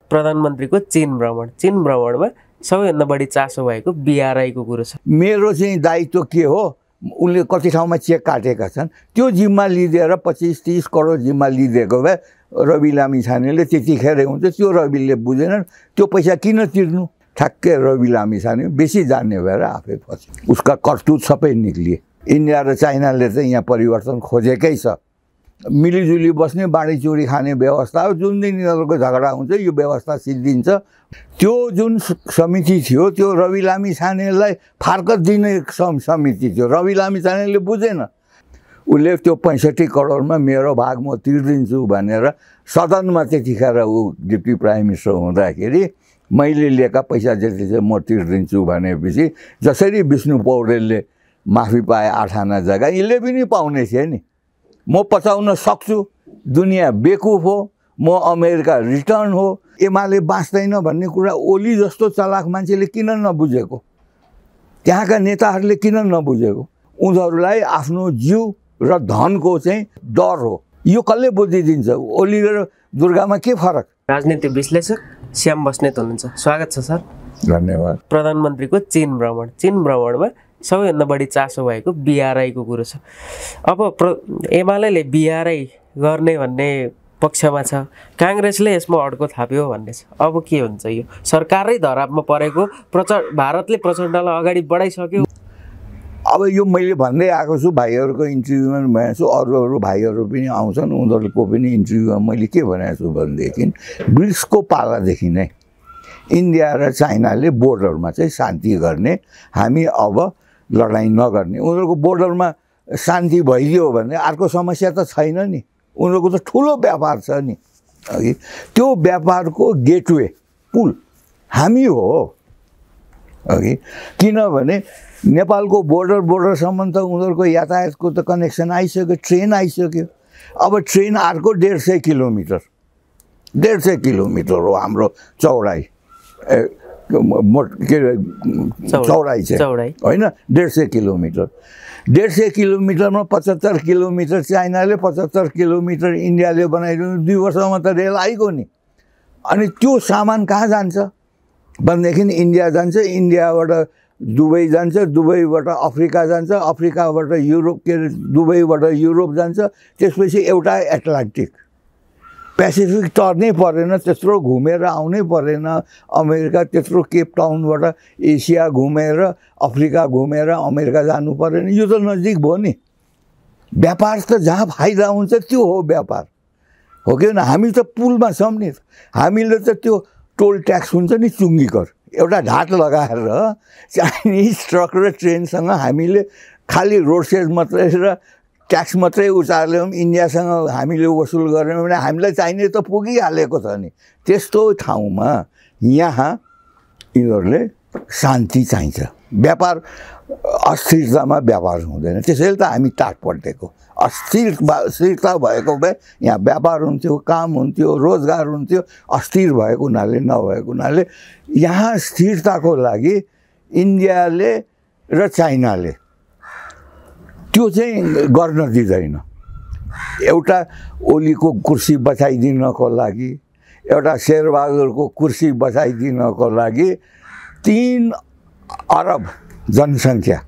प्रधानमन्त्रीको चीन भ्रमणमा सबैभन्दा बढी चासो भएको बीआरआईको कुरो छ। मेरो चाहिँ दायित्व के हो, उनले कति ठाउँमा चेक काटेका छन्, त्यो जिम्मा लिइदिएर 25-30 करोड जिम्मा लिइदिएको भए रवि लामिछानेले त्यतिखेर हुन्छ। त्यो रविले बुझेनन्, त्यो पैसा किन तिर्नु। ठ्याक्कै रवि लामिछाने बेसी जान्ने भएर आफै फसे, उसका करतुत सबै निक्लिए। इन्डिया र चाइनाले चाहिँ यहाँ परिवर्तन खोजेकै छ, मिलिजुली बस्ने बाँडीचुरी खाने व्यवस्था हो। जुन दिन यिनीहरूको झगडा हुन्छ यो व्यवस्था सिद्धिन्छ। त्यो जुन समिति थियो त्यो रवि लामिछानेलाई फार्कत दिने समिति थियो। रवि लामिछानेले बुझेन, उसले त्यो 65 करोडमा मेरो भाग म तिर्दिन्छु भनेर सदनमा त्यतिखेर ऊ डिप्टी प्राइम मिनिस्टर हुँदाखेरि मैले लिएका पैसा जति चाहिँ म तिर्दिन्छु भनेपछि जसरी विष्णु पौडेलले माफी पाए 8 आना जग्गा यसले पनि पाउने थिए नि। म पचाउन सक्छु, दुनियाँ बेकुफ हो, म अमेरिका रिटर्न हो, एमाले बाँच्दैन भन्ने कुरा ओली जस्तो चलाक मान्छेले किन नबुझेको, त्यहाँका नेताहरूले किन नबुझेको। उनीहरूलाई आफ्नो जिउ र धनको चाहिँ डर हो। यो कसले बुझिदिन्छ। ओली र दुर्गामा के फरक। राजनीतिक विश्लेषक श्याम बस्नेत हुनुहुन्छ, स्वागत छ सर। धन्यवाद। प्रधानमन्त्रीको चीन भ्रमणमा सबैभन्दा बढी चासो भएको बीआरआईको कुरो छ। अब एमाले बीआरआई गर्ने भन्ने पक्षमा छ, काङ्ग्रेसले यसमा अड्को थाप्यो भन्ने छ। अब के हुन्छ, यो सरकारै धरापमा परेको भारतले प्रचण्डलाई अगाडि बढाइसक्यो। अब यो मैले भन्दै आएको छु, भाइहरूको इन्टरभ्यूमा भनेको छु, अरू भाइहरू पनि आउँछन्, उनीहरूको पनि इन्टरभ्यूमा मैले के भनेको छु भनेदेखि ब्रिक्सको पालादेखि नै इन्डिया र चाइनाले बोर्डरमा चाहिँ शान्ति गर्ने, हामी अब लडाइँ नगर्ने। उनीहरूको बोर्डरमा शान्ति भइदियो भने अर्को समस्या त छैन नि, उनीहरूको त ठुलो व्यापार छ नि अघि। त्यो व्यापारको गेटवे पुल हामी हो अघि, किनभने नेपालको बोर्डरसम्म त उनीहरूको यातायातको त कनेक्सन आइसक्यो, ट्रेन आइसक्यो। अब ट्रेन अर्को 150 किलोमिटर 150 किलोमिटर हो हाम्रो चौडाइ, के अरे चौडाइ चाहिँ होइन 150 किलोमिटर। 150 किलोमिटरमा 75 किलोमिटर चाइनाले, 75 किलोमिटर इन्डियाले बनाइदिनु। 2 वर्षमा त रेल आइगयो नि। अनि त्यो सामान कहाँ जान्छ भनेदेखि इन्डिया जान्छ, इन्डियाबाट दुबई जान्छ, दुबईबाट अफ्रिका जान्छ, अफ्रिकाबाट युरोप, के अरे दुबईबाट युरोप जान्छ, त्यसपछि एउटा एटलान्टिक पेसिफिक टर्नै परेन, त्यत्रो घुमेर आउनै परेन अमेरिका, त्यत्रो केप टाउनबाट एसिया घुमेर अफ्रिका घुमेर अमेरिका जानु परेन। यो त नजिक भयो नि। व्यापार त जहाँ फाइदा हुन्छ त्यो हो व्यापार, हो कि होइन। हामी त पुलमा छौँ नि, हामीले त त्यो टोल ट्याक्स हुन्छ नि, चुङ्गी कर, एउटा ढाट लगाएर चाइनिज ट्रक र ट्रेनसँग हामीले खालि रोड सेज मात्रै र ट्याक्स मात्रै उचाल्यौँ, इन्डियासँग हामीले वसुल गऱ्यौँ भने हामीलाई चाहिने त पुगिहालेको छ नि। त्यस्तो ठाउँमा यहाँ यिनीहरूले शान्ति चाहिन्छ, व्यापार अस्थिरतामा व्यापार हुँदैन। त्यसैले त हामी टाट पल्टेको। अस्थिरता भएको भए यहाँ व्यापार हुन्थ्यो, काम हुन्थ्यो, रोजगार हुन्थ्यो। अस्थिर भएको हुनाले नभएको हुनाले यहाँ स्थिरताको लागि इन्डियाले र चाइनाले त्यो चाहिँ गर्न दिँदैन। एउटा ओलीको कुर्सी बचाइदिनको लागि, एउटा शेरबहादुरको कुर्सी बचाइदिनको लागि 3 अरब जनसङ्ख्या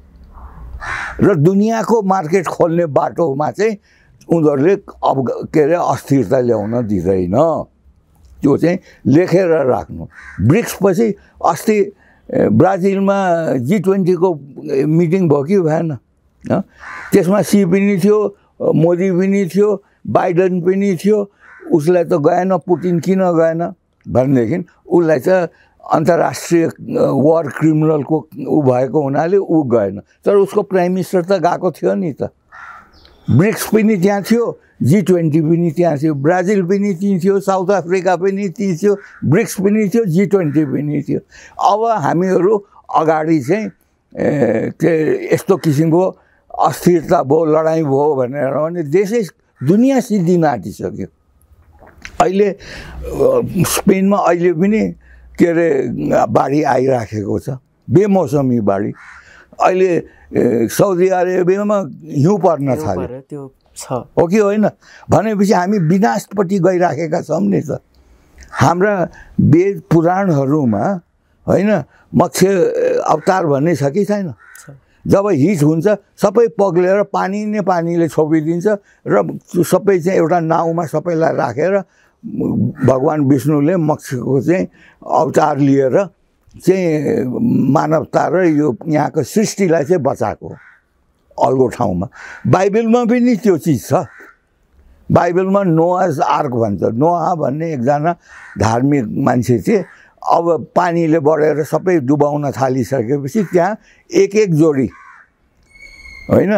र दुनियाँको मार्केट खोल्ने बाटोमा चाहिँ उनीहरूले अब के अरे अस्थिरता ल्याउन दिँदैन। त्यो चाहिँ लेखेर राख्नु। ब्रिक्स पछि अस्ति ब्राजिलमा G20 को मिटिङ भयो कि भएन? त्यसमा सी पनि थियो, मोदी पनि थियो, बाइडन पनि थियो। उसलाई त गएन, पुटिन किन गएन भनेदेखि उसलाई त अन्तर्राष्ट्रिय वार क्रिमिनलको ऊ भएको हुनाले ऊ गएन। तर उसको प्राइम मिनिस्टर त गएको थियो नि त। ब्रिक्स पनि त्यहाँ थियो, G20 पनि त्यहाँ थियो, ब्राजिल पनि त्यहीँ थियो, साउथ अफ्रिका पनि त्यहीँ थियो, ब्रिक्स पनि थियो, G20 पनि थियो। अब हामीहरू अगाडि चाहिँ के यस्तो किसिमको अस्थिरता भयो, लडाइँ भयो भनेर भने देशै दुनियाँ सिद्धिन आँटिसक्यो। अहिले स्पेनमा अहिले पनि के अरे बाढी आइराखेको छ, बेमौसमी बाढी। अहिले साउदी अरेबियामा हिउँ पर्न थाल्यो, हो कि होइन? भनेपछि हामी विनाशपट्टि गइराखेका छौँ नि त। हाम्रा वेद पुराणहरूमा होइन मत्स्य अवतार भन्ने छ कि छैन? जब हिट हुन्छ सबै पग्लेर पानी नै पानीले छोपिदिन्छ र सबै चाहिँ एउटा नाउँमा सबैलाई राखेर भगवान् विष्णुले मत्स्यको चाहिँ अवतार लिएर चाहिँ मानवता र यो यहाँको सृष्टिलाई चाहिँ बचाएको अलगो ठाउँमा। बाइबलमा पनि त्यो चिज छ। बाइबलमा नोआज आर्क भन्छ। नोआ भन्ने एकजना धार्मिक मान्छे थिए। अब पानीले बढेर सबै डुबाउन थालिसकेपछि त्यहाँ एक एक जोडी होइन,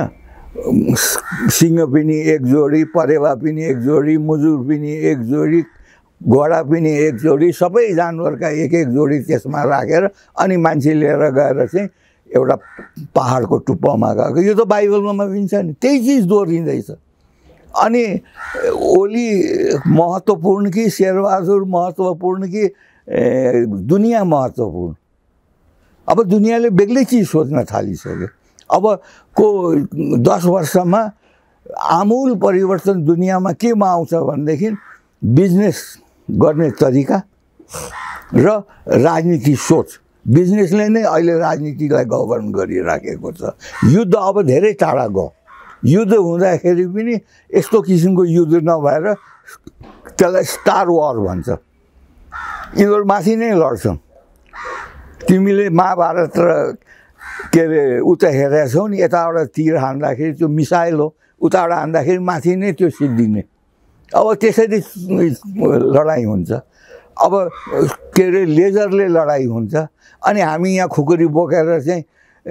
सिंह पनि एक जोडी, परेवा पनि एक जोडी, मुजुर पनि एक जोडी, घोडा पनि एक जोडी, सबै जानवरका एक एक जोडी त्यसमा राखेर अनि मान्छे लिएर गएर चाहिँ एउटा पहाडको टुप्पोमा गएको। यो त बाइबलमा पनि छ नि, त्यही चिज दोहोरिँदैछ। अनि ओली महत्त्वपूर्ण कि शेरबहादुर महत्त्वपूर्ण कि दुनियाँ महत्त्वपूर्ण? अब दुनियाँले बेग्लै चिज सोच्न थालिसक्यो। अब को 10 वर्षमा आमूल परिवर्तन दुनियाँमा केमा आउँछ भनेदेखि बिजनेस गर्ने तरिका र राजनीति सोच। बिजनेसले नै अहिले राजनीतिलाई गभर्न गरिराखेको छ। युद्ध अब धेरै टाढा गयो। युद्ध हुँदाखेरि पनि यस्तो किसिमको युद्ध नभएर त्यसलाई स्टार वार भन्छ। यिनीहरू माथि नै लड्छन्। तिमीले महाभारत र के अरे उता हेरेका छौ नि, यताबाट तीर हान्दाखेरि त्यो मिसाइल हो, उताबाट हान्दाखेरि माथि नै त्यो सिद्धिने। अब त्यसरी लडाइँ हुन्छ। अब के अरे लेजरले लडाइँ हुन्छ। अनि हामी यहाँ खुकुरी बोकेर चाहिँ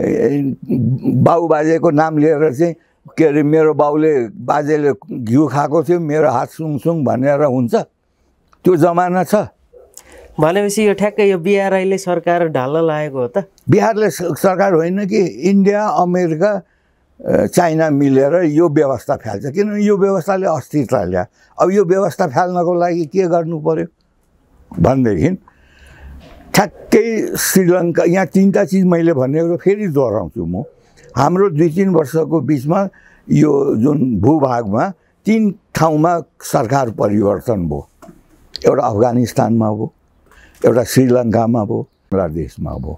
बाउ बाजेको नाम लिएर चाहिँ के अरे मेरो बाउले बाजेले घिउ खाएको थियो मेरो हात सुङसुङ भनेर हुन्छ? त्यो जमाना छ? भनेपछि यो ठ्याक्कै यो बिआरआईले सरकार ढाल्न लागेको हो त? बिहारले सरकार होइन कि इन्डिया अमेरिका चाइना मिलेर यो व्यवस्था फाल्छ। किनभने यो व्यवस्थाले अस्थिरता ल्यायो। अब यो व्यवस्था फाल्नको लागि के गर्नु पर्यो भनेदेखि ठ्याक्कै श्रीलङ्का, यहाँ 3टा चिज मैले भनेको फेरि दोहोऱ्याउँछु म। हाम्रो 2-3 वर्षको बिचमा यो जुन भूभागमा 3 ठाउँमा सरकार परिवर्तन भयो। एउटा अफगानिस्तानमा भयो, एउटा श्रीलङ्कामा भयो, बङ्गलादेशमा भयो।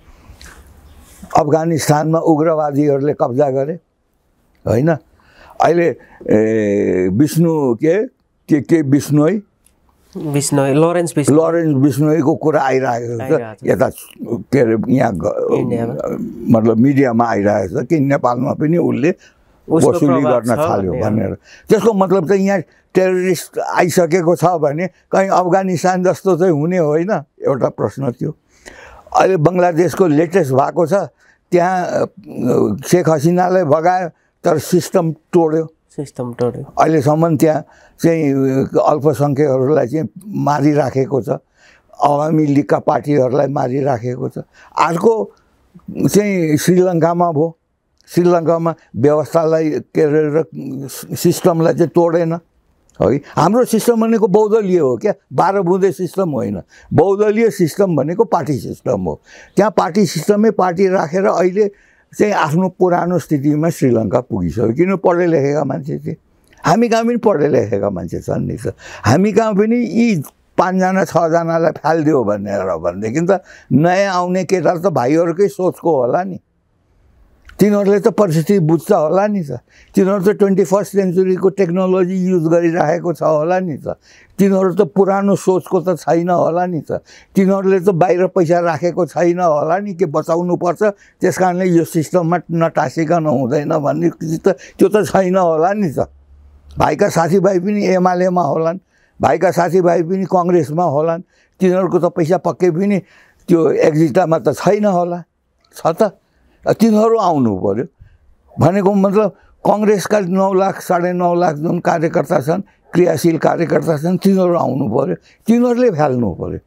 अफगानिस्तानमा उग्रवादीहरूले कब्जा गरे होइन। अहिले विष्णु के बिश्नोई लरेन्स बिश्नोईको कुरा आइरहेको छ यता के अरे यहाँ मतलब मिडियामा आइरहेको छ कि नेपालमा पनि उसले वसुली गर्न थाल्यो भनेर। त्यसको मतलब चाहिँ यहाँ टेररिस्ट आइसकेको छ भने कहीँ अफगानिस्तान जस्तो चाहिँ हुने होइन, एउटा प्रश्न थियो। अहिले बङ्गलादेशको लेटेस्ट भएको छ, त्यहाँ शेख हसिनालाई भगायो तर सिस्टम तोड्यो। अहिलेसम्म त्यहाँ चाहिँ अल्पसङ्ख्यकहरूलाई चाहिँ मारिराखेको छ। अवामी लीगका पार्टीहरूलाई मारिराखेको छ। अर्को चाहिँ श्रीलङ्कामा भयो। श्रीलङ्कामा व्यवस्थालाई के अरे सिस्टमलाई चाहिँ तोडेन है। हाम्रो सिस्टम भनेको बहुदलीय हो क्या, 12 बुँदे सिस्टम होइन। बहुदलीय सिस्टम भनेको पार्टी सिस्टम हो। त्यहाँ पार्टी सिस्टमै पार्टी राखेर अहिले चाहिँ आफ्नो पुरानो स्थितिमा श्रीलङ्का पुगिसक्यो। किन? पढे लेखेका मान्छे थिए। हामी कहाँ पनि पढे लेखेका मान्छे छन् नि त। हामी कहाँ पनि यी 5 जना 6 जनालाई फालिदियो भनेदेखि त नयाँ आउने केटा त भाइहरूकै सोचको होला नि। तिनीहरूले त परिस्थिति बुझ्छ होला नि त। तिनीहरू त 21st सेन्चुरीको टेक्नोलोजी युज गरिराखेको छ होला नि त। तिनीहरू त पुरानो सोचको त छैन होला नि त। तिनीहरूले त बाहिर पैसा राखेको छैन होला नि कि बचाउनुपर्छ त्यस कारणले यो सिस्टममा नटासिकन हुँदैन भन्ने त्यो त छैन होला नि त। भाइका साथीभाइ पनि एमालेमा होलान्, भाइका साथीभाइ पनि कङ्ग्रेसमा होलान्। तिनीहरूको त पैसा पक्कै पनि त्यो एक्जिटामा त छैन होला, छ त। तिनीहरू आउनु पर्यो भनेको मतलब कङ्ग्रेसका 9 लाख 9.5 लाख जुन कार्यकर्ता छन्, क्रियाशील कार्यकर्ता छन्, तिनीहरू आउनु पर्यो। तिनीहरूले फाल्नु पर्यो।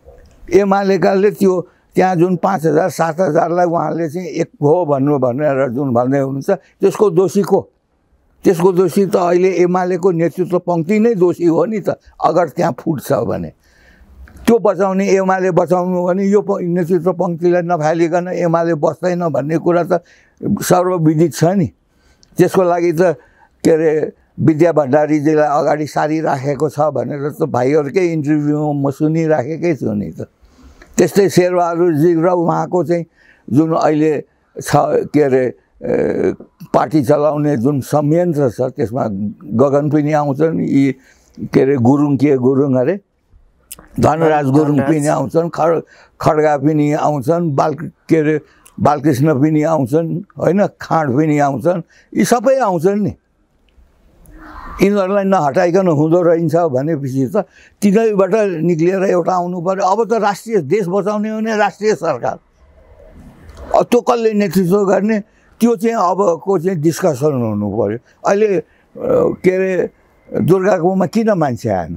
एमालेकाले त्यो त्यहाँ जुन 5000 7000लाई उहाँले चाहिँ एक हो भनेर जुन भन्दै हुनुहुन्छ त्यसको दोषी को? त्यसको दोषी त अहिले एमालेको नेतृत्व पङ्क्ति नै दोषी हो नि त। अगर त्यहाँ फुट्छ भने त्यो बचाउने, एमाले बचाउनु भने यो नेतृत्व पङ्क्तिलाई नफालिकन एमाले बस्दैन भन्ने कुरा त सर्वविदित छ नि। त्यसको लागि त के अरे विद्या भण्डारीजीलाई अगाडि सारिराखेको छ भनेर त भाइहरूकै इन्टरभ्यूमा म सुनिराखेकै छु नि त। त्यस्तै शेरबहादुरजी र उहाँको चाहिँ जुन अहिले छ के अरे पार्टी चलाउने जुन संयन्त्र छ त्यसमा गगन पनि आउँछन्, यी के अरे गुरुङ अरे धनराज गुरुङ पनि आउँछन्, खड्गा पनि आउँछन्, के अरे बालकृष्ण पनि आउँछन् होइन, खाँड पनि आउँछन्, यी सबै आउँछन् नि। यिनीहरूलाई नहटाइकन हुँदो रहन्छ भनेपछि त तिनीबाट निक्लिएर एउटा आउनु पर्यो। अब त राष्ट्रिय देश बचाउने हो भने राष्ट्रिय सरकार, त्यो कसले नेतृत्व गर्ने त्यो चाहिँ अबको चाहिँ डिस्कसन हुनु पर्यो। अहिले के अरे दुर्गाकोमा किन मान्छे आएन?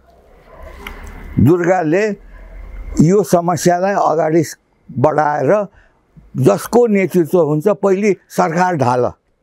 दुर्गाले यो समस्यालाई अगाडि बढाएर जसको नेतृत्व हुन्छ पहिले सरकार ढाल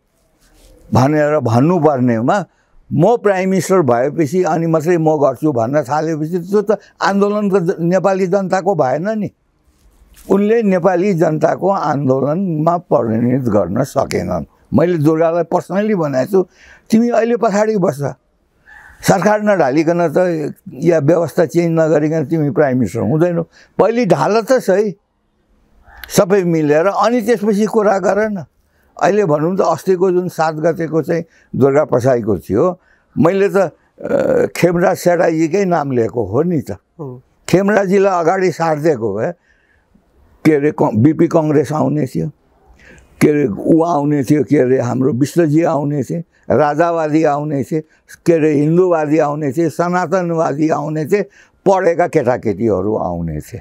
भनेर भन्नुपर्नेमा म प्राइम मिनिस्टर भएपछि अनि मात्रै म गर्छु भन्न थालेपछि त्यो त आन्दोलन त नेपाली जनताको भएन नि। उनले नेपाली जनताको आन्दोलनमा परिणत गर्न सकेनन्। मैले दुर्गालाई पर्सनली भनेको छु, तिमी अहिले पछाडि बस्छ, सरकार नढालिकन त या व्यवस्था चेन्ज नगरिकन तिमी प्राइम मिनिस्टर हुँदैनौ। पहिले ढाल त सही सबै मिलेर, अनि त्यसपछि कुरा गर न। अहिले भनौँ त अस्तिको जुन 7 गतेको चाहिँ दुर्गा प्रसाईको थियो, मैले त खेमराज सेडाईजीकै नाम लिएको हो नि त। खेमराजीलाई अगाडि सारिदिएको भए के अरे बिपी कङ्ग्रेस आउने थियो, के अरे ऊ आउने थियो, के अरे हाम्रो विष्णुजी आउने थिए, राजावादी आउने थिए, के अरे हिन्दूवादी आउने थिए, सनातनवादी आउने थिए, पढेका केटाकेटीहरू आउने थिए।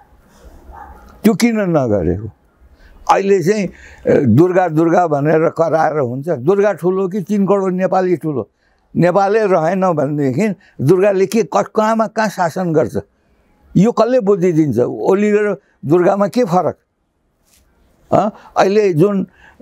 त्यो किन नगरेको? अहिले चाहिँ दुर्गा दुर्गा भनेर कराएर हुन्छ? दुर्गा ठुलो कि 3 करोड नेपाली ठुलो? नेपालै रहेन भनेदेखि दुर्गाले के कहाँ शासन गर्छ यो कसले बुझिदिन्छ? ओली र दुर्गामा के फरक? अहिले जुन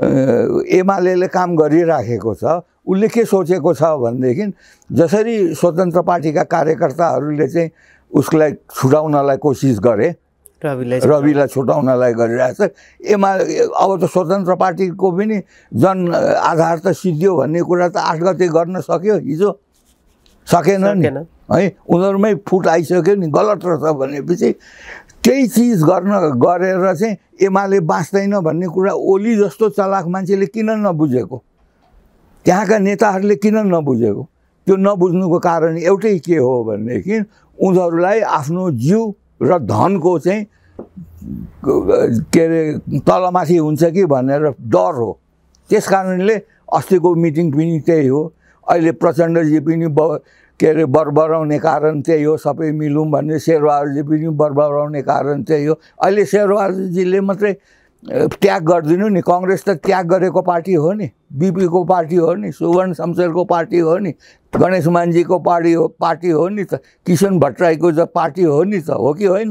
एमाले काम गरिराखेको छ उसले के सोचेको छ भनेदेखि जसरी स्वतन्त्र पार्टीका कार्यकर्ताहरूले चाहिँ उसलाई छुटाउनलाई कोसिस गरे, रविलाई छुटाउनलाई गरिरहेछ, अब त स्वतन्त्र पार्टीको पनि जन आधार त सिद्धियो भन्ने कुरा त 8 गते गर्न सक्यो, हिजो सकेन नि है। उनीहरूमै फुट आइसक्यो नि, गलत रहेछ भनेपछि त्यही चिज गरेर चाहिँ एमाले बाँच्दैन भन्ने कुरा ओली जस्तो चलाक मान्छेले किन नबुझेको? त्यहाँका नेताहरूले किन नबुझेको? त्यो नबुझ्नुको कारण एउटै के हो भनेदेखि उनीहरूलाई आफ्नो जिउ र धनको चाहिँ के अरे तलमाथि हुन्छ कि भनेर डर हो। त्यस कारणले अस्तिको मिटिङ पनि त्यही हो। अहिले प्रचण्डजी पनि के अरे बरबराउने कारण त्यही हो, सबै मिलौँ भन्ने। शेरबहादुरजी पनि बरबराउने कारण त्यही हो। अहिले शेरबहादुरजीले मात्रै त्याग गरिदिनु नि, कङ्ग्रेस त त्याग गरेको पार्टी हो नि, बिपीको पार्टी हो नि, सुवर्ण शमशेरको पार्टी हो नि, गणेश मानजीको पार्टी हो नि त, किशन भट्टराईको पार्टी हो नि त, हो कि होइन?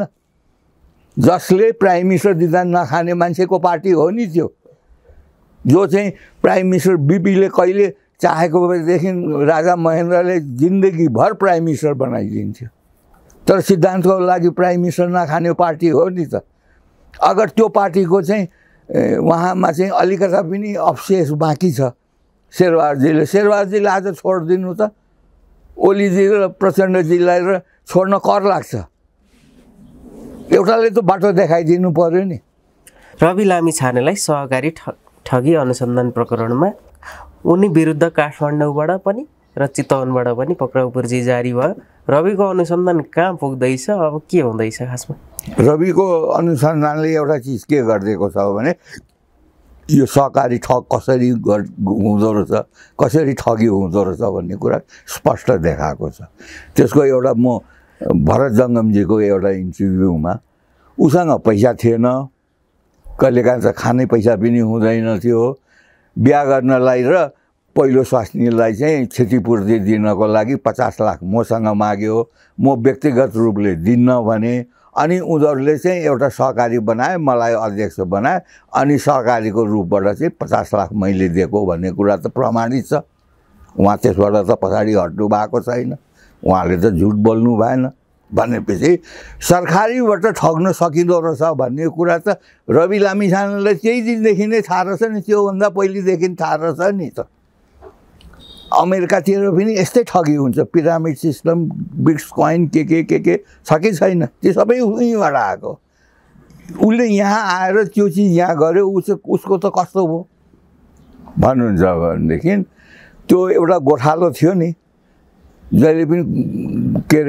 जसले प्राइम मिनिस्टर दिँदा नखाने मान्छेको पार्टी हो नि त्यो, जो चाहिँ प्राइम मिनिस्टर बिपीले कहिले चाहेको भएदेखि राजा महेन्द्रले जिन्दगीभर प्राइम मिनिस्टर बनाइदिन्थ्यो, तर सिद्धान्तको लागि प्राइम मिनिस्टर नखाने पार्टी हो नि त। अगर त्यो पार्टीको चाहिँ उहाँमा चाहिँ अलिकता पनि अवशेष बाँकी छ शेरबहादुरजीले आज छोडिदिनु त, ओलीजी र प्रचण्डजीलाई र छोड्न कर लाग्छ। एउटाले त बाटो देखाइदिनु पर्यो नि। रवि लामिछानेलाई सहकारी ठगी अनुसन्धान प्रकरणमा उनी विरुद्ध काठमाडौँबाट पनि र चितवनबाट पनि पक्राउ पर्ची जारी भयो। रविको अनुसन्धान कहाँ पुग्दैछ, अब के हुँदैछ खासमा? रविको अनुसन्धानले एउटा चिज के गरिदिएको छ भने यो सहकारी ठग कसरी हुँदो रहेछ, कसरी ठगी हुँदो रहेछ भन्ने कुरा स्पष्ट देखाएको छ। त्यसको एउटा म भरत जङ्गमजीको एउटा इन्टरभ्यूमा उसँग पैसा थिएन, कहिलेकाहीँ त खाने पैसा पनि हुँदैन थियो, बिहा गर्नलाई र पहिलो स्वास्नीलाई चाहिँ क्षतिपूर्ति दिनको लागि 50 लाख मसँग माग्यो, म व्यक्तिगत रूपले दिन्न भने। अनि उनीहरूले चाहिँ एउटा सहकारी बनाए, मलाई अध्यक्ष बनाए, अनि सहकारीको रूपबाट चाहिँ 50 लाख मैले दिएको भन्ने कुरा त प्रमाणित छ। उहाँ त्यसबाट त पछाडि हट्नु भएको छैन, उहाँले त झुट बोल्नु भएन। भनेपछि सरकारीबाट ठग्न सकिँदो रहेछ भन्ने कुरा त रवि लामिछानेलाई त्यही दिनदेखि नै थाहा रहेछ नि, त्योभन्दा पहिलेदेखि थाहा रहेछ नि त। अमेरिकातिर पनि यस्तै ठगी हुन्छ पिरामिड सिस्टम बिट्कॉइन के छ कि छैन त्यो सबै उहीँबाट आएको उसले यहाँ आएर त्यो चिज यहाँ गर्यो उसको त कस्तो भयो भन्नुहुन्छ भनेदेखि त्यो एउटा गोठालो थियो नि जहिले पनि के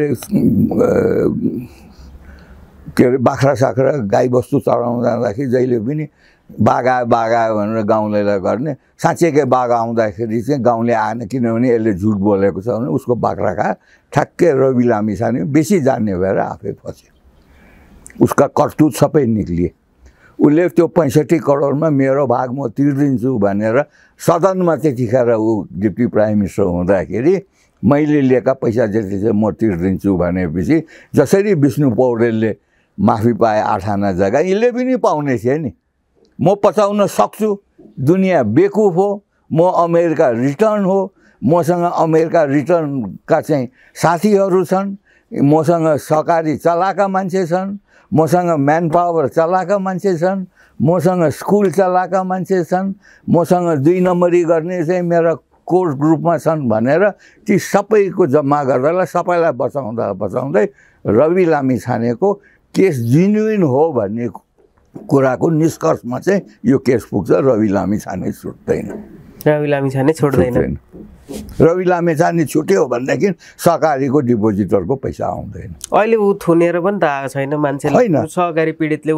अरे बाख्रा साख्रा गाई बस्तु चराउन जाँदाखेरि जहिले पनि बाघ आयो भनेर गाउँलेलाई गर्ने साँच्चैकै बाघ आउँदाखेरि चाहिँ गाउँले आएन किनभने यसले झुट बोलेको छ भने उसको बाख्रा खा ठ्याक्कै रवि लामिछाने बेसी जान्ने भएर आफै फस्यो उसका करतुत सबै निक्लिए उसले त्यो 65 करोडमा मेरो भाग म तिर्दिन्छु भनेर सदनमा त्यतिखेर ऊ डिप्टी प्राइम मिनिस्टर हुँदाखेरि मैले लिएका पैसा जति चाहिँ म तिर्दिन्छु भनेपछि जसरी विष्णु पौडेलले माफी पाए 8 आना जग्गा यसले पनि पाउने थिए नि म पचाउन सक्छु दुनियाँ बेकुफ हो म अमेरिका रिटर्न हो मसँग अमेरिका रिटर्नका चाहिँ साथीहरू छन् मसँग सहकारी चलाएका मान्छे छन् मसँग म्यान पावर चलाएका मान्छे छन् मसँग स्कुल चलाएका मान्छे छन् मसँग 2 नम्बरी गर्ने चाहिँ मेरा कोर ग्रुपमा छन् भनेर ती सबैको जम्मा गर्दा सबैलाई बचाउँदै रवि लामिछानेको केस जेन्युइन हो भन्ने कुराको निष्कर्षमा चाहिँ यो केस पुग्छ रवि लामिछाने छुट्दैन रवि लामिछाने छुट्यो भनेदेखि सहकारीको डिपोजिटरको पैसा आउँदैन अहिले ऊ थुनेर पनि त आएको छैन मान्छेले सहकारी पीडितले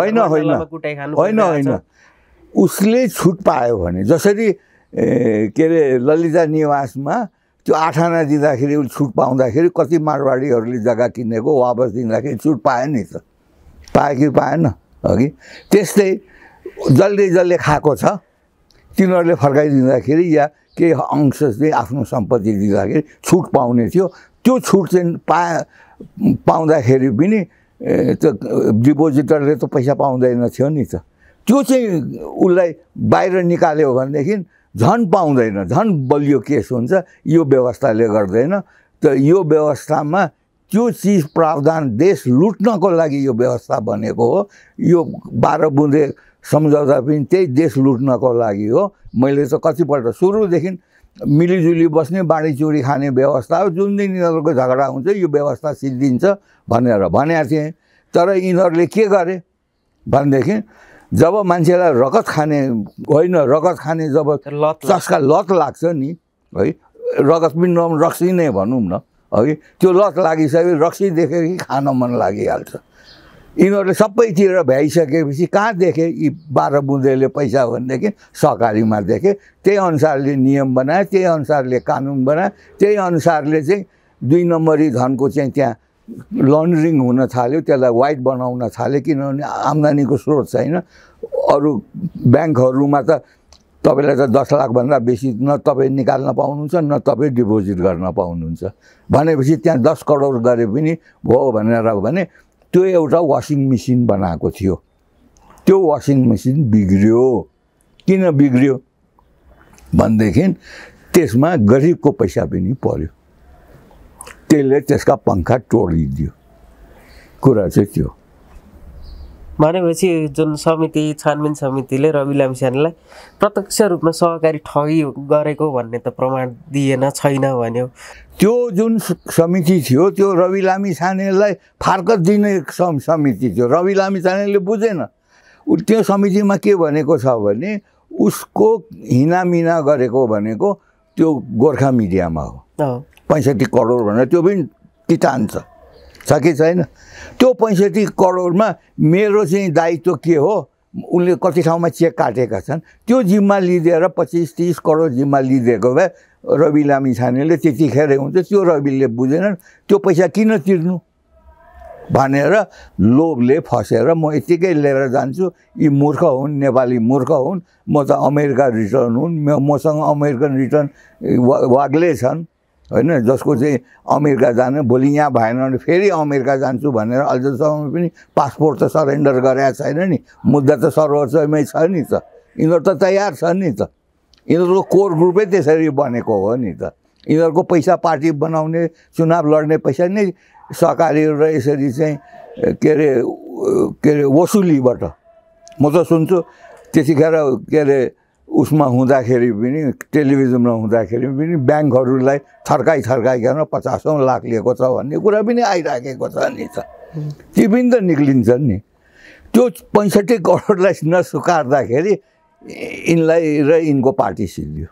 होइन उसले छुट पायो भने जसरी के अरे ललिता निवासमा त्यो 8 आना दिँदाखेरि छुट पाउँदाखेरि कति मारवाडीहरूले जग्गा किनेको वापस दिँदाखेरि छुट पायो नि त पायो कि पाएन अघि त्यस्तै जसले खाएको छ तिनीहरूले फर्काइदिँदाखेरि या केही अंश चाहिँ आफ्नो सम्पत्ति दिँदाखेरि छुट पाउने थियो त्यो छुट चाहिँ पाउँदाखेरि पनि त डिपोजिटरले त पैसा पाउँदैन थियो नि त त्यो चाहिँ उसलाई बाहिर निकाल्यो भनेदेखि झन् पाउँदैन झन् बलियो केस हुन्छ यो व्यवस्थाले गर्दैन त यो व्यवस्थामा त्यो चिज प्रावधान देश लुट्नको लागि यो व्यवस्था बनेको हो यो 12 बुँदे सम्झौता पनि त्यही देश लुट्नको लागि हो मैले त कतिपल्ट सुरुदेखि मिलिजुली बस्ने बाँडीचुरी खाने व्यवस्था हो जुन दिन यिनीहरूको झगडा हुन्छ यो व्यवस्था सिद्धिन्छ भनेर भनेको थिएँ तर यिनीहरूले के गरे भनेदेखि जब मान्छेलाई रगत खाने होइन रगत खाने जब चस्का लत लाग्छ नि है रगत पनि रक्सी नै भनौँ न है त्यो लत लागिसक्यो रक्सी देखेर खान मन लागिहाल्छ यिनीहरूले सबैतिर भ्याइसकेपछि कहाँ देखे यी 12 बुँदेले पैसा भनेदेखि सहकारीमा देखे त्यही अनुसारले नियम बनाए त्यही अनुसारले कानुन बनाए त्यही अनुसारले चाहिँ 2 नम्बरी धनको चाहिँ त्यहाँ लन्ड्रिङ हुन थाल्यो त्यसलाई वाइट बनाउन थाल्यो किनभने आम्दानीको स्रोत छैन अरू ब्याङ्कहरूमा त तपाईलाई त 10 लाखभन्दा बेसी न तपाईँ निकाल्न पाउनुहुन्छ न तपाईँ डिपोजिट गर्न पाउनुहुन्छ भनेपछि त्यहाँ 10 करोड गरे पनि भयो भनेर भने त्यो एउटा वासिङ मेसिन बनाएको थियो त्यो वासिङ मेसिन बिग्रियो किन बिग्रियो भनेदेखि त्यसमा गरिबको पैसा पनि पर्यो त्यसले त्यसका पंखा तोडिदियो कुरा चाहिँ त्यो भनेपछि जुन समिति छानबिन समितिले रवि लामिछानेलाई प्रत्यक्ष रूपमा सहकारी ठगी गरेको भन्ने त प्रमाण दिएन छैन भन्यो त्यो जुन समिति थियो त्यो रवि लामिछानेलाई फारकत दिने समिति थियो रवि लामिछानेले बुझेन त्यो समितिमा के भनेको छ भने उसको हिनामिना गरेको भनेको त्यो गोर्खा मिडियामा हो 65 करोड भनेर त्यो पनि किटान छ कि छैन त्यो 65 करोडमा मेरो चाहिँ दायित्व के हो उनले कति ठाउँमा चेक काटेका छन् त्यो जिम्मा लिदिएर 25-30 करोड जिम्मा लिदिएको भए रवि लामिछानेले त्यतिखेर हुन्छ त्यो रविले बुझेनन् त्यो पैसा किन तिर्नु भनेर लोभले फसेर म यतिकै लिएर जान्छु यी मूर्ख हुन् नेपाली मूर्ख हुन् म त अमेरिका रिटर्न हुन् मसँग अमेरिकन रिटर्न वाग्ले छन् हैन जसको चाहिँ अमेरिका जाने भोलि यहाँ भएन भने फेरि अमेरिका जान्छु भनेर अझसम्म पनि पासपोर्ट त सरेन्डर गरेका छैन नि मुद्दा त सर्वोच्चमै छ नि त यिनीहरू त तयार छन् नि त यिनीहरूको कोर ग्रुपै त्यसरी बनेको हो नि त यिनीहरूको पैसा पार्टी बनाउने चुनाव लड्ने पैसा नै सहकारी र यसरी चाहिँ के अरे वसुलीबाट म त सुन्छु त्यतिखेर के अरे उसमा हुँदाखेरि पनि टेलिभिजनमा हुँदाखेरि पनि ब्याङ्कहरूलाई थर्काइकन 50औं लाख लिएको छ भन्ने कुरा पनि आइराखेको छ नि त। ती पनि त निक्लिन्छन् नि। त्यो 65 करोडलाई नस्वीकार्दाखेरि यिनलाई र यिनको पार्टी सिद्धियो।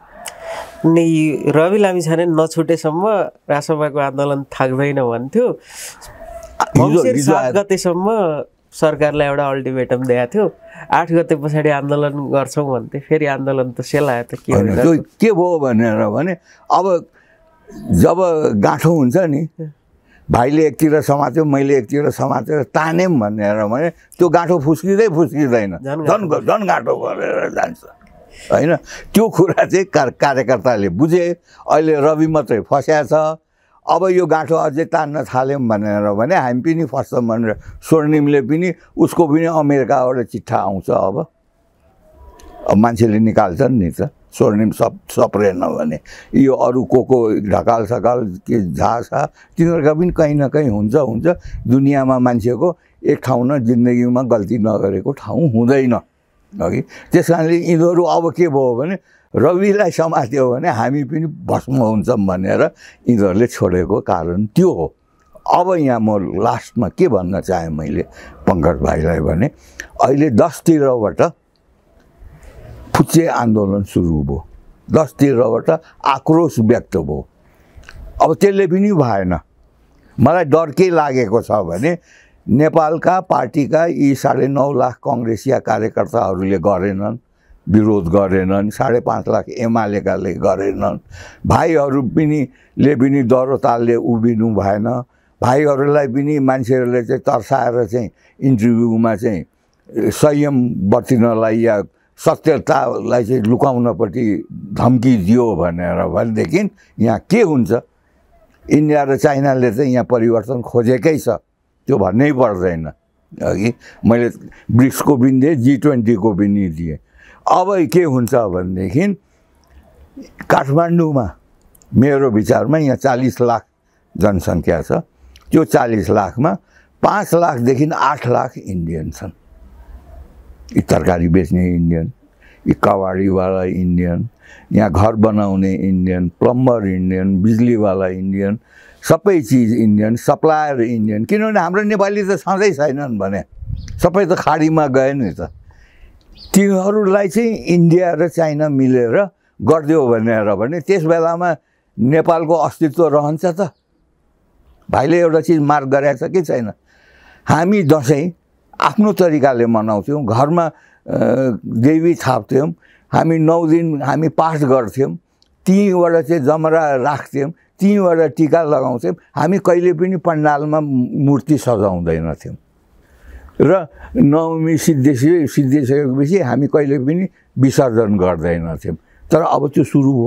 नि रवि लामिछाने नछुटेसम्म रासपाको आन्दोलन थाक्दैन भन्थ्यो। मङ्सिर 7 गतेसम्म सरकारलाई एउटा अल्टिमेटम दिएको थियो। 8 गते पछाडि आन्दोलन गर्छौँ भन्थे। फेरि आन्दोलन त सेलायो त के होइन। त्यो के भयो भनेर भने अब जब गाँठो हुन्छ नि, भाइले एकतिर समात्यो मैले एकतिर समातेर तानेम भनेर भने त्यो गाँठो फुस्किँदैन, झन् गाँठो गरेर जान्छ होइन। त्यो कुरा चाहिँ कार्यकर्ताले बुझे। अहिले रवि मात्रै फस्या छ। अब यो गाँठो अझै तान्न थाल्यौँ भनेर भने हामी पनि फस्छौँ भनेर स्वर्णिमले पनि उसको पनि अमेरिकाबाट चिट्ठा आउँछ। अब मान्छेले निकाल्छन् नि त। स्वर्णिम सप्रेन भने यो अरू को ढकाल सकाल के झाछ तिनीहरूका पनि कहीँ न कहीँ हुन्छ। दुनियाँमा मान्छेको एक ठाउँ न जिन्दगीमा गल्ती नगरेको ठाउँ हुँदैन अघि। त्यस कारणले यिनीहरू अब के भयो भने रविलाई समात्यो भने हामी पनि भस्म हुन्छौँ भनेर यिनीहरूले छोडेको कारण त्यो हो। अब यहाँ म लास्टमा के भन्न चाहेँ मैले पङ्कज भाइलाई भने अहिले 10 तिरबाट फुच्चे आन्दोलन सुरु भयो। 10 तिरबाट आक्रोश व्यक्त भयो। अब त्यसले पनि भएन। मलाई डर के लागेको छ भने नेपालका पार्टीका यी 9.5 लाख कङ्ग्रेसिया कार्यकर्ताहरूले गरेनन्, विरोध गरेनन्। 5.5 लाख एमालेकाले गरेनन्। भाइहरू पनि दरो तालले उभिनु भएन। भाइहरूलाई पनि मान्छेहरूले चाहिँ तर्साएर चाहिँ इन्टरभ्यूमा चाहिँ संयम बर्तिनलाई या सत्यतालाई चाहिँ लुकाउनपट्टि धम्की दियो भनेदेखि यहाँ के हुन्छ। इन्डिया र चाइनाले चाहिँ यहाँ परिवर्तन खोजेकै छ, त्यो भन्नै पर्दैन अघि। मैले ब्रिक्सको पनि दिएँ, G20 को पनि दिएँ। अब के हुन्छ भनेदेखि काठमाडौँमा मेरो विचारमा यहाँ 40 लाख जनसङ्ख्या छ। त्यो 40 लाखमा 5 लाखदेखि 8 लाख इन्डियन छन्। यी तरकारी बेच्ने इन्डियन, यी कबाडीवाला इन्डियन, यहाँ घर बनाउने इन्डियन, प्लम्बर इन्डियन, बिजुलीवाला इन्डियन, सबै चिज इन्डियन, सप्लायर इन्डियन। किनभने हाम्रो नेपाली त सधैँ छैनन् भने सबै त खाडीमा गए नि त। तिनीहरूलाई चाहिँ इन्डिया र चाइना मिलेर गरिदियो भने त्यस बेलामा नेपालको अस्तित्व रहन्छ त। भाइले एउटा चिज मार्क गरेको छ कि छैन। हामी दसैँ आफ्नो तरिकाले मनाउँथ्यौँ। घरमा देवी थाप्थ्यौँ। हामी 9 दिन हामी पाठ गर्थ्यौँ। तीबाट चाहिँ जमरा राख्थ्यौँ। तीबाट टिका लगाउँथ्यौँ। हामी कहिले पनि पण्डालमा मूर्ति सजाउँदैनथ्यौँ र नवमी सिद्धिसकेपछि हामी कहिले पनि विसर्जन गर्दैनथ्यौँ। तर अब त्यो सुरु हो।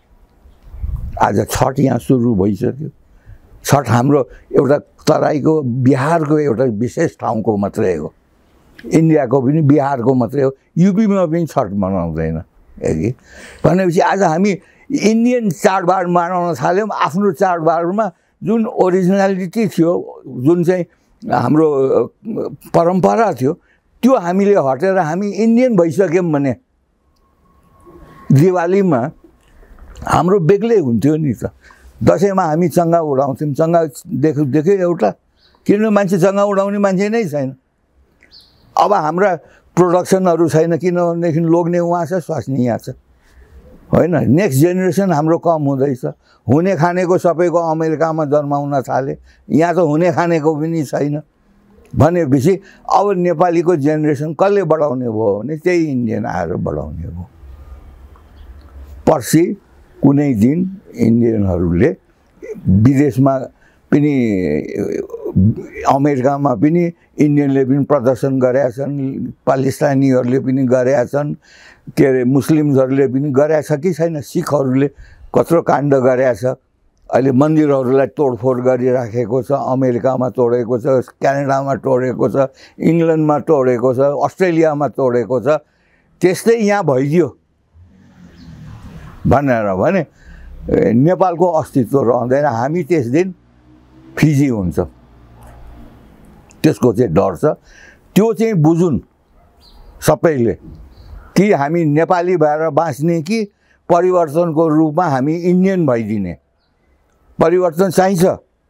आज छठ यहाँ सुरु भइसक्यो। छठ हाम्रो एउटा तराईको बिहारको एउटा विशेष ठाउँको मात्रै हो। इन्डियाको पनि बिहारको मात्रै हो। युपीमा पनि छठ मनाउँदैन कि भनेपछि आज हामी इन्डियन चाडबाड मनाउन थाल्यौँ। आफ्नो चाडबाडमा जुन ओरिजिनालिटी थियो, जुन चाहिँ हाम्रो परम्परा थियो, त्यो हामीले हटेर हामी इन्डियन भइसक्यौँ भने दिवालीमा हाम्रो बेग्लै हुन्थ्यो नि त। दसैँमा हामी चङ्गा उडाउँथ्यौँ। चङ्गा देख्यो एउटा, किनभने मान्छे चङ्गा उडाउने मान्छे नै छैन। अब हाम्रा प्रोडक्सनहरू छैन, किनभनेदेखि लोग्ने उहाँ छ, स्वास्नी यहाँ छ होइन। नेक्स्ट जेनेरेसन हाम्रो कम हुँदैछ। हुने खानेको सबैको अमेरिकामा जन्माउन थाले। यहाँ त हुने खानेको पनि छैन भनेपछि अब नेपालीको जेनेरेसन कसले बढाउने भयो भने त्यही इन्डियन आएर बढाउने भयो। पर्सि कुनै दिन इन्डियनहरूले विदेशमा पनि अमेरिकामा पनि इन्डियनले पनि प्रदर्शन गरेका छन्। पाकिस्तानीहरूले पनि गरेका छन्। के अरे मुस्लिम्सहरूले पनि गरेका छ कि छैन। सिखहरूले कत्रो काण्ड गरेका छ। अहिले मन्दिरहरूलाई तोडफोड गरिराखेको छ। अमेरिकामा तोडेको छ, क्यानाडामा तोडेको छ, इङ्ल्यान्डमा तोडेको छ, अस्ट्रेलियामा तोडेको छ। त्यस्तै यहाँ भइदियो भनेर भने नेपालको अस्तित्व रहँदैन। हामी त्यस दिन फिजी हुन्छ। त्यसको चाहिँ डर छ। त्यो चाहिँ बुझुन् सबैले। कि हामी नेपाली भएर बाँच्ने कि परिवर्तनको रूपमा हामी इन्डियन भइदिने? परिवर्तन चाहिन्छ।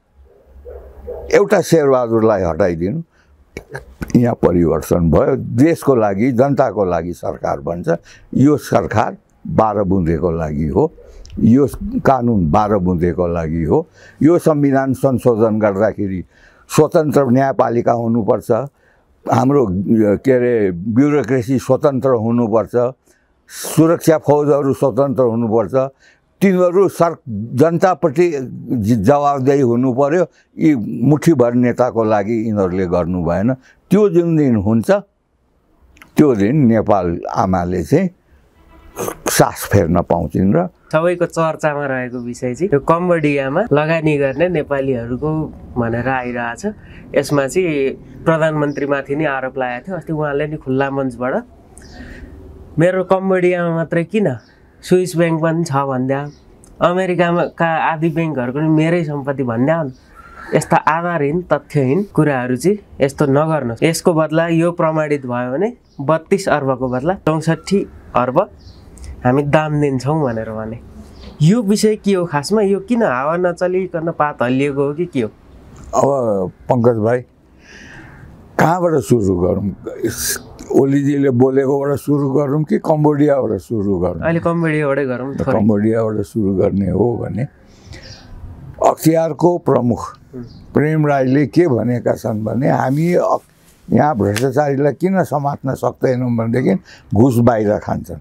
एउटा शेरबहादुरलाई हटाइदिनु, यहाँ परिवर्तन भयो। देशको लागि, जनताको लागि सरकार बन्छ। यो सरकार 12 बुँदेको लागि हो, यो कानुन 12 बुँदेको लागि हो। यो संविधान संशोधन गर्दाखेरि स्वतन्त्र न्यायपालिका हुनुपर्छ, हाम्रो के अरे ब्युरोक्रेसी स्वतन्त्र हुनुपर्छ, सुरक्षा फौजहरू स्वतन्त्र हुनुपर्छ, तिनीहरू जनताप्रति जवाबदेही हुनु पर्यो। यी मुठीभर नेताको लागि यिनीहरूले गर्नु भएन। त्यो जुन दिन हुन्छ त्यो दिन नेपाल आमाले चाहिँ सास फेर्न पाउँछिन्। र सबैको चर्चामा रहेको विषय चाहिँ यो कम्बोडियामा लगानी गर्ने नेपालीहरूको भनेर आइरहेछ। यसमा चाहिँ प्रधानमन्त्रीमाथि नै आरोप लागेको थियो। अस्ति उहाँले नि खुल्ला मञ्चबाट मेरो कम्बोडियामा मात्रै किन, स्विस ब्याङ्क पनि छ भन्दा, अमेरिकामा का आदि ब्याङ्कहरूको पनि मेरै सम्पत्ति भन्दा, यस्ता आधारहीन तथ्यहीन कुराहरू चाहिँ यस्तो नगर्नु। यसको बदला यो प्रमाणित भयो भने 32 अर्बको बदला 64 अर्ब हामी दाम दिन्छौँ भनेर भने। यो विषय के हो खासमा? यो किन हावा नचलिकन पात हल्लिएको हो कि के हो? अब पङ्कज भाइ, कहाँबाट सुरु गरौँ? ओलीजीले बोलेकोबाट सुरु गरौँ कि कम्बोडियाबाट सुरु गरौँ? अहिले कम्बोडियाबाटै गरौँ। कम्बोडियाबाट सुरु गर्ने हो भने अख्तियारको प्रमुख प्रेम राईले के भनेका छन् भने हामी यहाँ भ्रष्टाचारीलाई किन समात्न सक्दैनौँ भनेदेखि घुस बाहिर खान्छन्।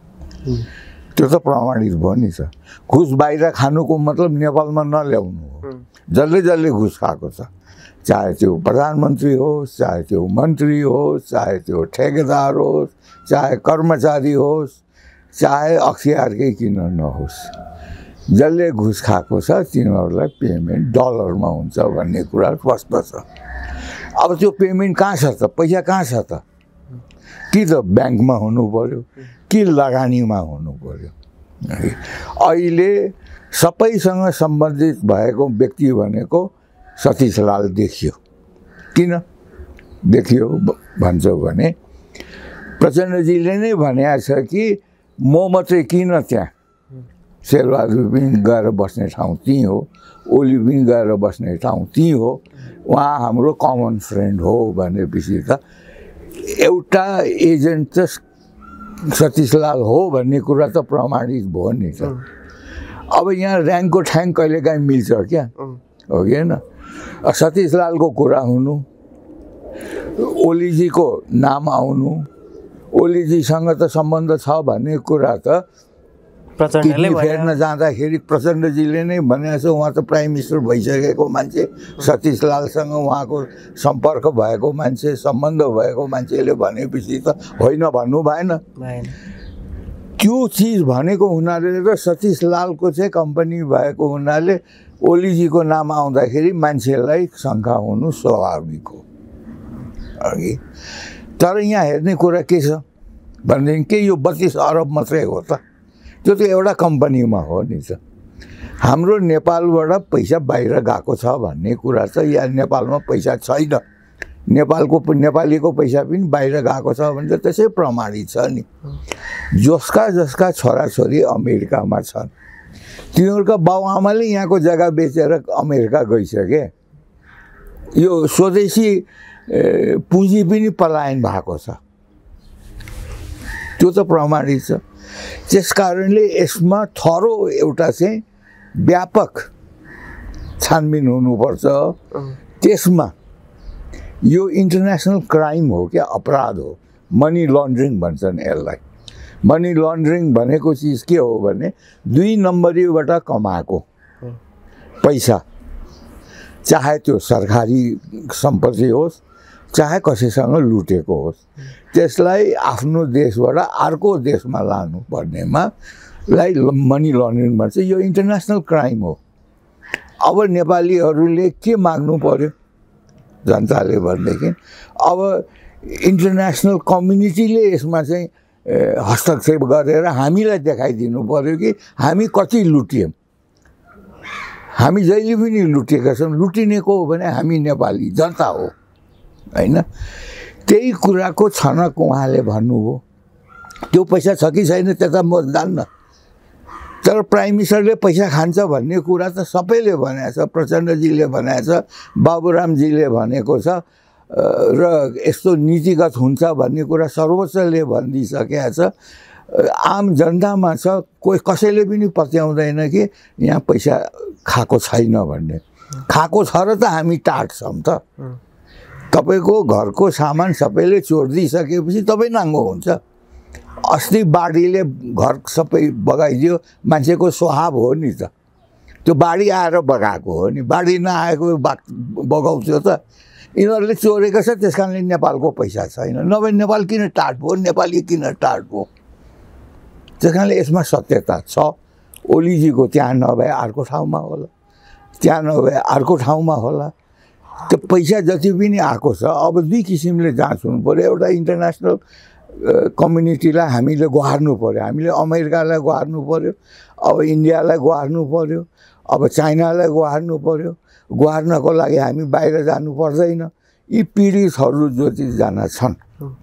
त्यो त प्रमाणित भयो नि छ। घुस बाहिर खानुको मतलब नेपालमा नल्याउनु हो। जसले जसले घुस खाएको छ, चाहे त्यो प्रधानमन्त्री होस्, चाहे त्यो मन्त्री होस्, चाहे त्यो ठेकेदार होस्, चाहे कर्मचारी होस्, चाहे अख्तियारकै किन नहोस्, जसले घुस खाएको छ तिनीहरूलाई पेमेन्ट डलरमा हुन्छ भन्ने कुरा स्पष्ट छ। अब त्यो पेमेन्ट कहाँ छ त? पैसा कहाँ छ त? कि त ब्याङ्कमा हुनु पर्यो कि लगानीमा हुनु पर्यो। अहिले सबैसँग सम्बन्धित भएको व्यक्ति भनेको सतीशलाल देखियो। किन देखियो भन्छौ भने प्रचण्डजीले नै भनेको छ कि म मात्रै किन त्यहाँ, शेरबहादुर पनि गएर बस्ने ठाउँ त्यहीँ हो, ओली पनि गएर बस्ने ठाउँ त्यहीँ हो, उहाँ हाम्रो कमन फ्रेन्ड हो भनेपछि त एउटा एजेन्ट त सतीशलाल हो भन्ने कुरा त प्रमाणित भयो नि त। अब यहाँ ऱ्याङ्कको ठ्याङ कहिलेकाहीँ मिल्छ क्या, हो कि होइन? सतीशलालको कुरा हुनु, ओलीजीको नाम आउनु, ओलीजीसँग त सम्बन्ध छ भन्ने कुरा त किडनी फेर्न जाँदाखेरि प्रचण्डजीले नै भनेको छ। उहाँ त प्राइम मिनिस्टर भइसकेको मान्छे, सतीशलालसँग उहाँको सम्पर्क भएको मान्छे, सम्बन्ध भएको मान्छेले भनेपछि त होइन भन्नु भएन। त्यो चिज भनेको हुनाले र सतीशलालको चाहिँ कम्पनी भएको हुनाले ओलीजीको नाम आउँदाखेरि मान्छेलाई शङ्का हुनु स्वाभाविक हो अघि। तर यहाँ हेर्ने कुरा के छ भनेदेखि के यो 32 अरब मात्रै हो त? त्यो त एउटा कम्पनीमा हो नि त। हाम्रो नेपालबाट पैसा बाहिर गएको छ भन्ने कुरा छ, या नेपालमा पैसा छैन, नेपालीको पैसा पनि बाहिर गएको छ भने त त्यसै प्रमाणित छ नि। जसका छोराछोरी अमेरिकामा छन् तिनीहरूका बाउआमाले यहाँको जग्गा बेचेर अमेरिका गइसके। यो स्वदेशी पुँजी पनि पलायन भएको छ, त्यो त प्रमाणित छ। त्यस कारणले यसमा थरो एउटा चाहिँ व्यापक छानबिन हुनुपर्छ। त्यसमा यो इन्टरनेसनल क्राइम हो क्या, अपराध हो, मनी लन्ड्रिङ भन्छन् यसलाई। मनी लन्ड्रिङ भनेको चिज के हो भने 2 नम्बरीबाट कमाएको पैसा, चाहे त्यो सरकारी सम्पत्ति होस् चाहे कसैसँग लुटेको होस्, त्यसलाई आफ्नो देशबाट अर्को देशमा लानु पर्नेमा लाई मनी लन्ड्रिङ भन्छ। यो इन्टरनेसनल क्राइम हो। अब नेपालीहरूले के माग्नु पर्यो जनताले भनेदेखि अब इन्टरनेसनल कम्युनिटीले यसमा चाहिँ हस्तक्षेप गरेर हामीलाई देखाइदिनु पर्यो कि हामी कति लुटियौँ। हामी जहिले पनि लुटेका छौँ, लुटिने को हो भने हामी नेपाली जनता हो होइन। त्यही कुराको छनक उहाँले भन्नुभयो। त्यो पैसा छ कि छैन त्यो त म जान्न, तर प्राइम मिनिस्टरले पैसा खान्छ भन्ने कुरा त सबैले भनेको छ, प्रचण्डजीले भनेको छ, बाबुरामजीले भनेको छ र यस्तो नीतिगत हुन्छ भन्ने कुरा सर्वोच्चले भनिदिइसकेको छ। आम जनतामा छ, कोही कसैले पनि पत्याउँदैन कि यहाँ पैसा खाएको छैन भन्ने। खाएको छ र त हामी टाढ छौँ त। तपाईँको घरको सामान सबैले चोरिदिइसकेपछि तपाईँ नाङ्गो हुन्छ। अस्ति बाढीले घर सबै बगाइदियो, मान्छेको स्वभाव हो नि त, त्यो बाढी आएर बगाएको हो नि, बाढी नआएको बगाउँथ्यो त। यिनीहरूले चोरेको छ, त्यस कारणले नेपालको पैसा छैन, नभए नेपाल किन टाढ भयो, नेपाली किन टाढ भयो। त्यस कारणले यसमा सत्यता छ। ओलीजीको त्यहाँ नभए अर्को ठाउँमा होला, त्यहाँ नभए अर्को ठाउँमा होला। त्यो पैसा जति पनि आएको छ, अब दुई किसिमले जाँच हुनु पऱ्यो। एउटा इन्टरनेसनल कम्युनिटीलाई हामीले गुहार्नु पऱ्यो, हामीले अमेरिकालाई गुहार्नु पऱ्यो, अब इन्डियालाई गुहार्नु पऱ्यो, अब चाइनालाई गुहार्नु पऱ्यो। गुहार्नको लागि हामी बाहिर जानु पर्दैन। यी पीडितहरू जतिजना छन्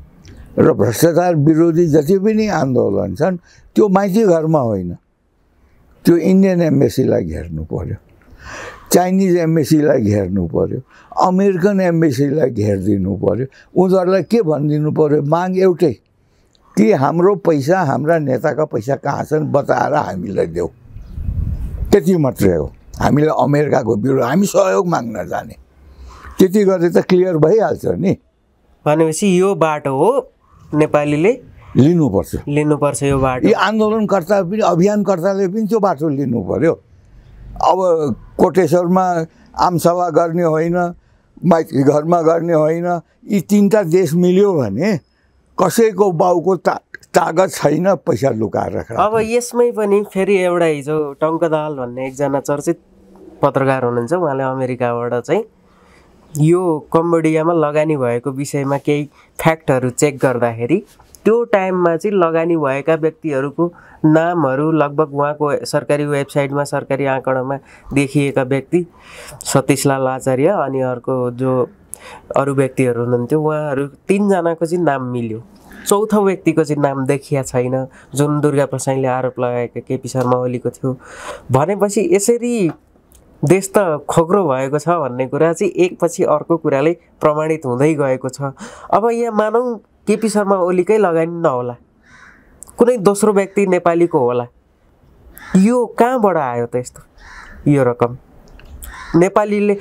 र भ्रष्टाचार विरोधी जति पनि आन्दोलन छन्, त्यो माइती घरमा होइन, त्यो इन्डियन एम्बेसीलाई घेर्नु पऱ्यो, चाइनिज एम्बेसीलाई घेर्नु पऱ्यो, अमेरिकन एम्बेसीलाई घेरिदिनु पऱ्यो। उनीहरूलाई के भनिदिनु पऱ्यो, माग एउटै कि हाम्रो पैसा, हाम्रा नेताका पैसा कहाँ छन् बताएर हामीलाई देऊ, त्यति मात्रै हो। हामीले अमेरिकाको विरुद्ध हामी सहयोग माग्न जाने, त्यति गरे त क्लियर भइहाल्छ नि। भनेपछि यो बाटो हो नेपालीले लिनुपर्छ यो बाटो। यी आन्दोलनकर्ता पनि, अभियानकर्ताले पनि त्यो बाटो लिनु पर्यो। अब कोटेश्वरमा आमसभा गर्ने होइन, माइती घरमा गर्ने होइन, यी तीनटा देश मिल्यो भने कसैको बाउको तागत छैन पैसा लुकाएर राख्न। अब यसमै पनि फेरि एउटा हिजो टङ्कदाहाल भन्ने एकजना चर्चित पत्रकार हुनुहुन्छ, उहाँले अमेरिकाबाट चाहिँ यो कम्बोडियामा लगानी भएको विषयमा केही फ्याक्टहरू चेक गर्दाखेरि त्यो टाइममा चाहिँ लगानी भएका व्यक्तिहरूको नामहरू लगभग उहाँको सरकारी वेबसाइटमा, सरकारी आँकडामा देखिएका व्यक्ति सतीशलाल आचार्य अनि अर्को जो अरू व्यक्तिहरू हुनुहुन्थ्यो, उहाँहरू तीनजनाको चाहिँ नाम मिल्यो। चौथो व्यक्तिको चाहिँ नाम देखिया छैन, जुन दुर्गा प्रसाईले आरोप लगाएका केपी शर्मा ओलीको थियो। भनेपछि यसरी देश त खोक्रो भएको छ भन्ने कुरा चाहिँ एकपछि अर्को कुराले प्रमाणित हुँदै गएको छ। अब यहाँ मानौँ केपी शर्मा ओलीकै लगानी नहोला, कुनै दोस्रो व्यक्ति नेपालीको होला, यो कहाँबाट आयो त यस्तो यो रकम? नेपालीले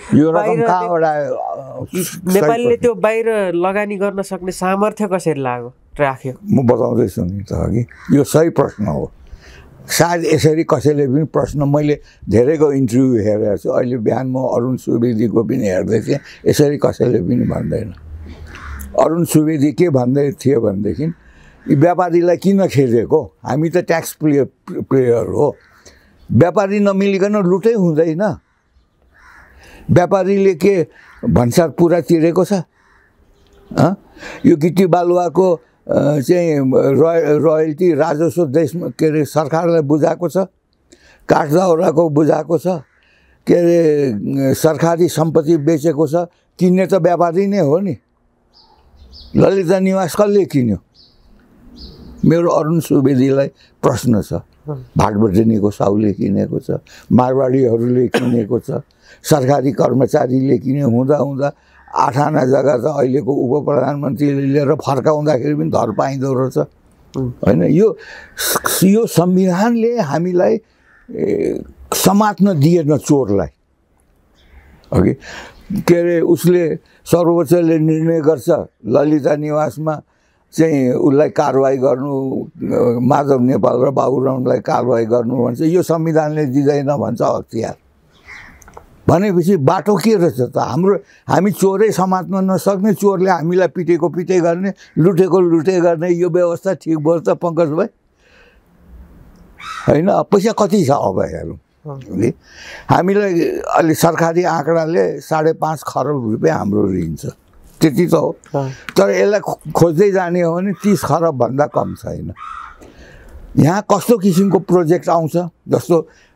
त्यो बाहिर लगानी गर्न सक्ने सामर्थ्य कसरी राख्यो? म बताउँदैछु नि त अघि, यो सही प्रश्न हो। सायद यसरी कसैले पनि प्रश्न, मैले धेरैको इन्टरभ्यू हेरेको छु, अहिले बिहान म अरुण सुवेदीको पनि हेर्दै थिएँ, यसरी कसैले पनि भन्दैन। अरुण सुवेदी के भन्दै थिए भनेदेखि यी व्यापारीलाई किन खेदेको, हामी त ट्याक्स पेयर हो, व्यापारी नमिलिकन लुटै हुँदैन, व्यापारीले के भन्सार पुरा तिरेको छ? यो गिटी बालुवाको चाहिँ रोयल्टी राजस्व देशमा के अरे सरकारलाई बुझाएको छ, काठ दाउराको बुझाएको छ, के अरे सरकारी सम्पत्ति बेचेको छ, किन्ने त व्यापारी नै हो नि। ललिता निवास कसले किन्यो? मेरो अरुण सुवेदीलाई प्रश्न छ। भाटबटनीको साउले किनेको छ, मारवाडीहरूले किनेको छ, सरकारी कर्मचारीले किने हुँदा हुँदा 8 आना जग्गा त अहिलेको उप प्रधानमन्त्रीले लिएर फर्काउँदाखेरि पनि धर पाइँदो रहेछ होइन। यो संविधानले हामीलाई समात्न दिएन चोरलाई। अघि के अरे उसले सर्वोच्चले निर्णय गर्छ ललिता निवासमा चाहिँ उसलाई कारवाही गर्नु, माधव नेपाल र बाबुरामलाई कारवाही गर्नु भन्छ, यो संविधानले दिँदैन भन्छ अख्तियार। भनेपछि बाटो के रहेछ त? हामी चोरै समात्न नसक्ने, चोरले हामीलाई पिटेको पिटे गर्ने, लुटेको लुटे गर्ने, यो व्यवस्था ठिक भयो त पङ्कज भाइ? होइन, पैसा कति छ अब हेरौँ। हामीलाई अलि सरकारी आँकडाले 5.5 खरब रुपियाँ हाम्रो ऋण छ, त्यति त हो। तर यसलाई खोज्दै जाने हो भने 30 खरब भन्दा कम छैन। यहाँ कस्तो किसिमको प्रोजेक्ट आउँछ, जस्तो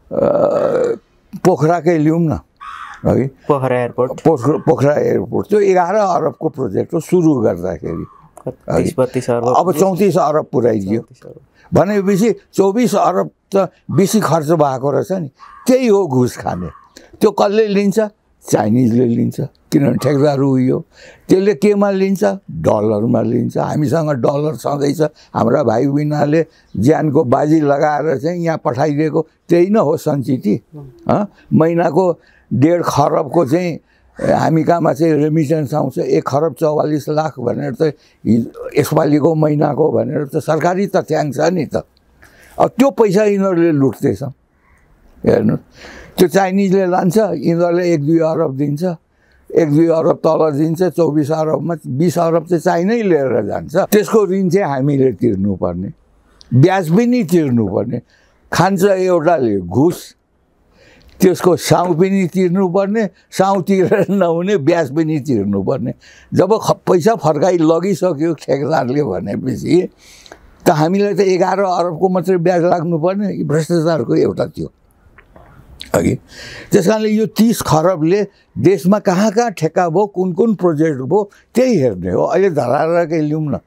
पोखराकै लिउँ न, पोखरा एयरपोर्ट, त्यो 11 अरबको प्रोजेक्ट हो सुरु गर्दाखेरि। 30-32 अर्ब अब 34 अरब पुर्याइदियो भनेपछि 24 अरब त बेसी खर्च भएको रहेछ नि। त्यही हो घुस खाने। त्यो कसले लिन्छ? चाइनिजले लिन्छ, किनभने ठेकदार उयो। त्यसले केमा लिन्छ? डलरमा लिन्छ। हामीसँग डलर छँदैछ, हाम्रा भाइ बहिनीले ज्यानको बाजी लगाएर चाहिँ यहाँ पठाइदिएको त्यही न हो सञ्चिती। महिनाको 1.5 खरबको चाहिँ हामी कहाँमा चाहिँ रेमिटेन्स आउँछ। 1,44 लाख भनेर त यसपालिको महिनाको भनेर त सरकारी तथ्याङ्क छ नि त। अब त्यो पैसा यिनीहरूले लुट्दैछ। हेर्नु, त्यो चाइनिजले लान्छ, यिनीहरूले 1-2 अरब दिन्छ, 1-2 अरब तल दिन्छ। 24 अरबमा 20 अरब चाहिँ चाइनै लिएर जान्छ। त्यसको ऋण चाहिँ हामीले तिर्नुपर्ने, ब्याज पनि तिर्नुपर्ने। खान्छ एउटाले घुस, त्यसको साउ पनि तिर्नुपर्ने, साउ तिरेर नहुने ब्याज पनि तिर्नुपर्ने। जब पैसा फर्काइ लगिसक्यो ठेकेदारले भनेपछि त हामीलाई त 11 अरबको मात्रै ब्याज लाग्नुपर्ने। भ्रष्टाचारको एउटा त्यो अघि। त्यस कारणले यो 30 खरबले देशमा कहाँ कहाँ ठेक्का भयो, कुन कुन प्रोजेक्ट भयो त्यही हेर्ने हो। अहिले धराहराकै लिउँ न,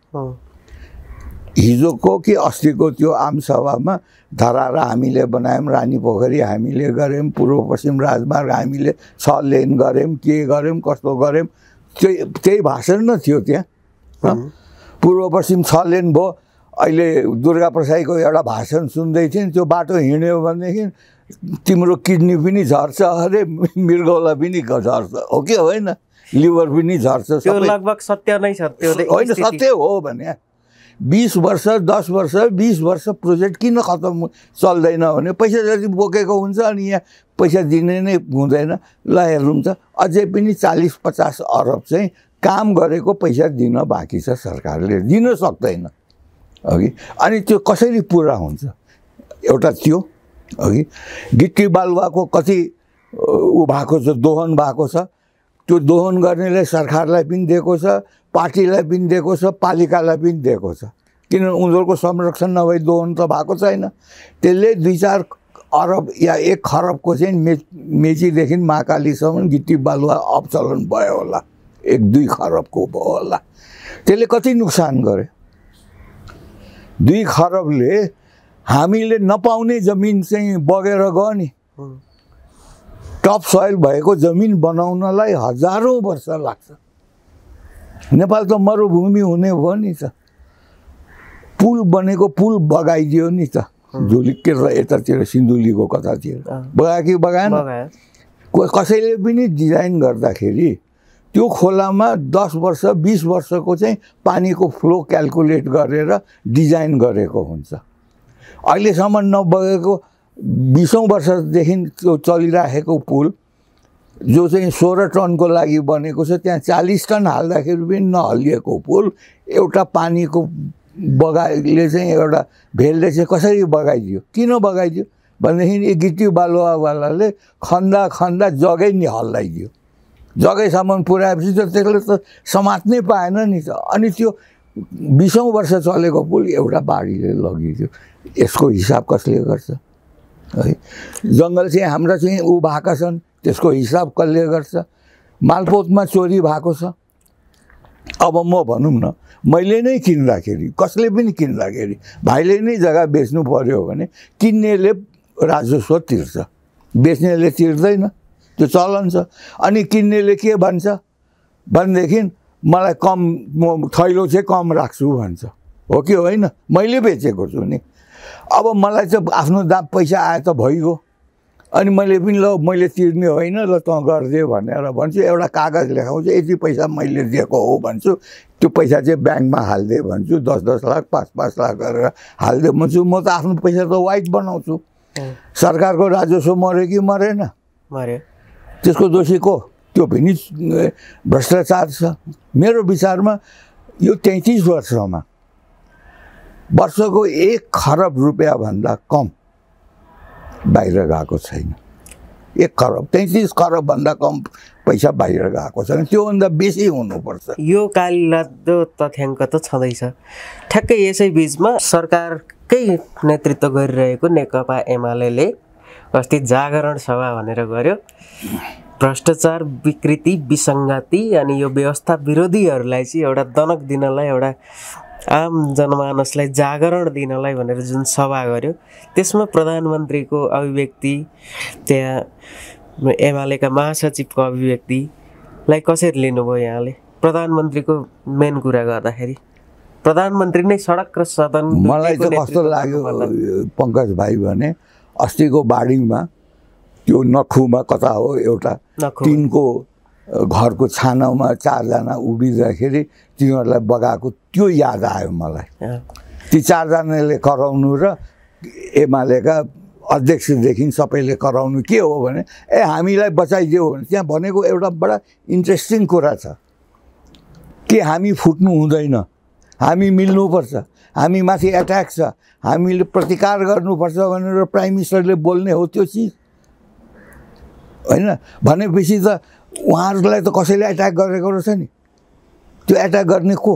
हिजोको कि अस्तिको त्यो आमसभामा धराहरा हामीले बनायौँ, रानी पोखरी हामीले गऱ्यौँ, पूर्व पश्चिम राजमार्ग हामीले 6 लेन गऱ्यौँ, के गऱ्यौँ, कस्तो गऱ्यौँ, त्यही भाषण न थियो त्यहाँ। पूर्व पश्चिम 6 लेन भयो। अहिले दुर्गा प्रसाईको एउटा भाषण सुन्दै थिएँ, त्यो बाटो हिँड्यो भनेदेखि तिम्रो किडनी पनि झर्छ अरे, मृगौला पनि झर्छ, हो कि होइन? लिभर पनि झर्छ। त्यो लगभग सत्य नै छ। त्यो होइन, सत्य हो भने 20 वर्ष 10 वर्ष 20 वर्ष प्रोजेक्ट किन खत्तम चल्दैन भने पैसा जति बोकेको हुन्छ अनि यहाँ पैसा दिने नै हुँदैन। ल हेर्नु त, अझै पनि 40-50 अरब चाहिँ काम गरेको पैसा दिन बाँकी छ, सरकारले दिन सक्दैन अघि। अनि त्यो कसरी पुरा हुन्छ? एउटा त्यो अघि गिट्टी बालुवाको कति ऊ भएको छ, दोहन भएको छ। त्यो दोहन गर्नेले सरकारलाई पनि दिएको छ, पार्टीलाई पनि दिएको छ, पालिकालाई पनि दिएको छ। किनभने उनीहरूको संरक्षण नभई दोहन त भएको छैन। त्यसले 2-4 अरब या 1 खरबको चाहिँ मेचीदेखि महाकालीसम्म गिट्टी बालुवा अपचलन भयो होला, 1-2 खरबको भयो होला। त्यसले कति नोक्सान गरे? 2 खरबले हामीले नपाउने जमिन चाहिँ बगेर गयो नि। टप सोइल भएको जमिन बनाउनलाई हजारौँ वर्ष लाग्छ। नेपाल त मरुभूमि हुने भयो नि त। पुल बनेको पुल बगाइदियो नि त, झुलिके र यतातिर सिन्धुलीको कतातिर बगायो कि बगाएन? कसैले पनि डिजाइन गर्दाखेरि त्यो खोलामा 10 वर्ष 20 वर्षको चाहिँ पानीको फ्लो क्यालकुलेट गरेर डिजाइन गरेको हुन्छ। अहिलेसम्म नबगेको 20औं वर्षदेखि त्यो चलिराखेको पुल जो चाहिँ 16 टनको लागि बनेको छ, त्यहाँ 40 टन हाल्दाखेरि पनि नहलिएको पुल एउटा पानीको बगाइले चाहिँ एउटा भेलले चाहिँ कसरी बगाइदियो? किन बगाइदियो भनेदेखि गिट्टी बालुवावालाले खन्दा खन्दा जगै नि हल्लाइदियो। जगैसम्म पुर्याएपछि त त्यसले त समात्नै पाएन नि त। अनि त्यो 20औं वर्ष चलेको पुल एउटा बाढीले लगिदियो। यसको हिसाब कसले गर्छ? है, जङ्गल चाहिँ हाम्रा चाहिँ ऊ भएका छन्, त्यसको हिसाब कसले गर्छ? मालपोतमा चोरी भएको छ। अब म भनौँ न, मैले नै किन्दाखेरि, कसले पनि किन्दाखेरि भाइले नै जग्गा बेच्नु पर्यो भने किन्नेले राजस्व तिर्छ, बेच्नेले तिर्दैन। त्यो चलन छ। अनि किन्नेले के भन्छ भनेदेखि मलाई कम, म थैलो चाहिँ कम राख्छु भन्छ, हो कि होइन? मैले बेचेको छु नि। अब मलाई चाहिँ आफ्नो दाम पैसा आए त भइगयो। अनि मैले पनि ल मैले तिर्ने होइन, ल तँ गरिदियो भनेर भन्छु। एउटा कागज लेखाउँछु, यति पैसा मैले दिएको हो भन्छु। त्यो पैसा चाहिँ ब्याङ्कमा हालिदिए भन्छु, 10-10 लाख 5-5 लाख गरेर हालिदिए भन्छु। म त आफ्नो पैसा त वाइट बनाउँछु। सरकारको राजस्व मऱ्यो कि मरेन? मऱ्यो। त्यसको दोषी को? त्यो पनि भ्रष्टाचार छ। मेरो विचारमा यो 33 वर्षमा वर्षको 1 खरब रुपियाँ भन्दा कम बाहिर गएको छैन। 1 खरब 33 खरब भन्दा कम पैसा बाहिर गएको छैन। त्योभन्दा बेसी हुनुपर्छ। यो कालिलादो तथ्याङ्क त छँदैछ। ठ्याक्कै यसै बिचमा सरकारकै नेतृत्व गरिरहेको नेकपा एमाले अस्ति जागरण सभा भनेर गर्यो। भ्रष्टाचार, विकृति, विसङ्गति अनि यो व्यवस्था विरोधीहरूलाई चाहिँ एउटा दनक दिनलाई, एउटा आम जनमानसलाई जागरण दिनलाई भनेर जुन सभा गर्यो त्यसमा प्रधानमन्त्रीको अभिव्यक्ति, त्यहाँ एमालेका महासचिवको अभिव्यक्तिलाई कसरी लिनुभयो यहाँले? प्रधानमन्त्रीको मेन कुरा गर्दाखेरि प्रधानमन्त्री नै सडक र सदन। मलाई त कस्तो लाग्यो पङ्कज भाइ भने अस्तिको बाढीमा त्यो नखुमा कता हो एउटा टिनको घरको छानामा 4 जना उभिँदाखेरि तिनीहरूलाई बगाएको त्यो याद आयो मलाई। ती 4 जनाले कराउनु र एमालेका अध्यक्षदेखि सबैले कराउनु के हो भने हामीलाई बचाइदियो भने त्यहाँ भनेको एउटा बडा इन्ट्रेस्टिङ कुरा छ कि हामी फुट्नु हुँदैन, हामी मिल्नुपर्छ, हामी माथि एट्याक छ, हामीले प्रतिकार गर्नुपर्छ भनेर प्राइम मिनिस्टरले बोल्ने हो त्यो चिज होइन। भनेपछि त उहाँहरूलाई त कसैले एट्याक गरेको रहेछ नि, त्यो एट्याक गर्ने को?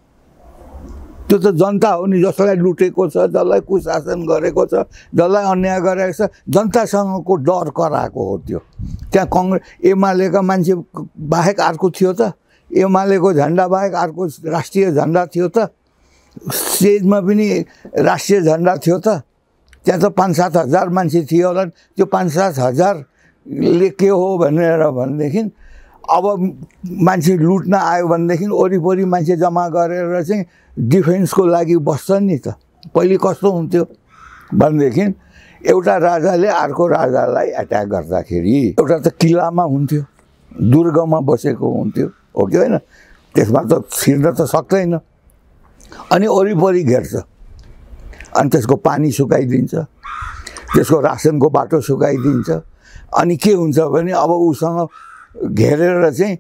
त्यो त जनता हो नि, जसलाई लुटेको छ, जसलाई कुशासन गरेको छ, जसलाई अन्याय गरेको छ, जनतासँगको डर कराएको हो त्यो। त्यहाँ एमालेका मान्छे बाहेक अर्को थियो त? एमालेको झन्डा बाहेक अर्को राष्ट्रिय झन्डा थियो त? स्टेजमा पनि राष्ट्रिय झन्डा थियो त? त्यहाँ त 5-7 हजार मान्छे थियो होला। त्यो 5-7 हजारले के हो भनेदेखि अब मान्छे लुट्न आयो भनेदेखि वरिपरि मान्छे जम्मा गरेर चाहिँ डिफेन्सको लागि बस्छ नि त। पहिले कस्तो हुन्थ्यो भनेदेखि एउटा राजाले अर्को राजालाई एट्याक गर्दाखेरि एउटा त किल्लामा हुन्थ्यो, दुर्गमा बसेको हुन्थ्यो, हो कि होइन? त्यसमा त छिर्न त सक्दैन, अनि वरिपरि घेर्छ, अनि त्यसको पानी सुकाइदिन्छ, त्यसको रासनको बाटो सुकाइदिन्छ। अनि के हुन्छ भने अब उसँग घेरेर चाहिँ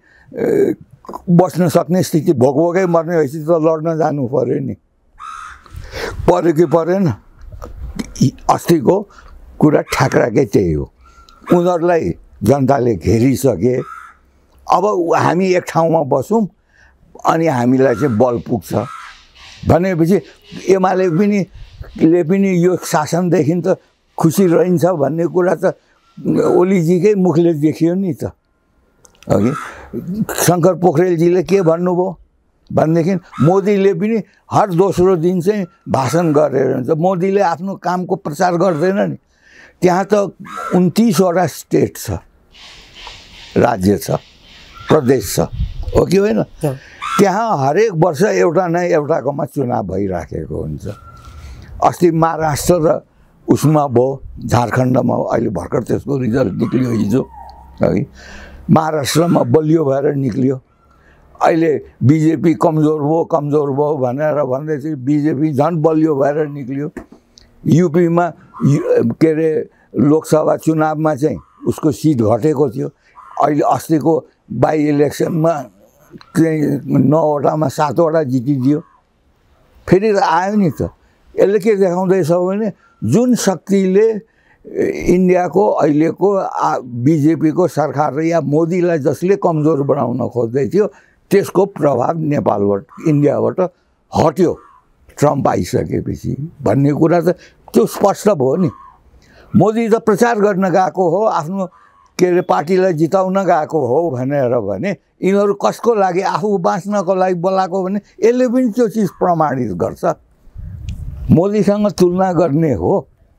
बस्न सक्ने स्थिति भोकभोकै मर्ने भएपछि त लड्न जानु पर्यो नि, पर्यो कि परेन? अस्तिको कुरा ठ्याक्राकै त्यही हो। उनीहरूलाई जनताले घेरिसके, अब हामी एक ठाउँमा बसौँ अनि हामीलाई चाहिँ बल पुग्छ भनेपछि एमाले पनि यो शासनदेखि त खुसी रहन्छ भन्ने कुरा त ओलीजीकै मुखले देखियो नि त, अघि शङ्कर पोखरेलजीले के भन्नुभयो भनेदेखि मोदीले पनि हर दोस्रो दिन चाहिँ भाषण गरेर हुन्छ। मोदीले आफ्नो कामको प्रचार गर्दैन नि। त्यहाँ त 29वटा स्टेट छ, राज्य छ, प्रदेश छ, हो कि होइन? त्यहाँ हरेक वर्ष एउटा न एउटाकोमा चुनाव भइराखेको हुन्छ। अस्ति महाराष्ट्र र उसमा भयो, झारखण्डमा अहिले भर्खर त्यसको रिजल्ट निक्लियो हिजो, है। महाराष्ट्रमा बलियो भएर निक्लियो। अहिले बिजेपी कमजोर भयो भनेर भन्दै थियो, बिजेपी झन् बलियो भएर निक्लियो। युपीमा के अरे लोकसभा चुनावमा चाहिँ उसको सिट घटेको थियो, अहिले अस्तिको बाई इलेक्सनमा चाहिँ 9वटामा 7वटा जितिदियो। फेरि आयो नि त। यसले के देखाउँदैछ भने जुन शक्तिले इन्डियाको अहिलेको बिजेपीको सरकार या मोदीलाई जसले कमजोर बनाउन खोज्दै थियो त्यसको प्रभाव नेपालबाट, इन्डियाबाट हट्यो ट्रम्प आइसकेपछि भन्ने कुरा त त्यो स्पष्ट भयो नि। मोदी त प्रचार गर्न गएको हो, आफ्नो के अरे पार्टीलाई जिताउन गएको हो भनेर भने यिनीहरू कसको लागि, आफू बाँच्नको लागि बोलाएको भने यसले पनि त्यो चिज प्रमाणित गर्छ। मोदीसँग तुलना गर्ने हो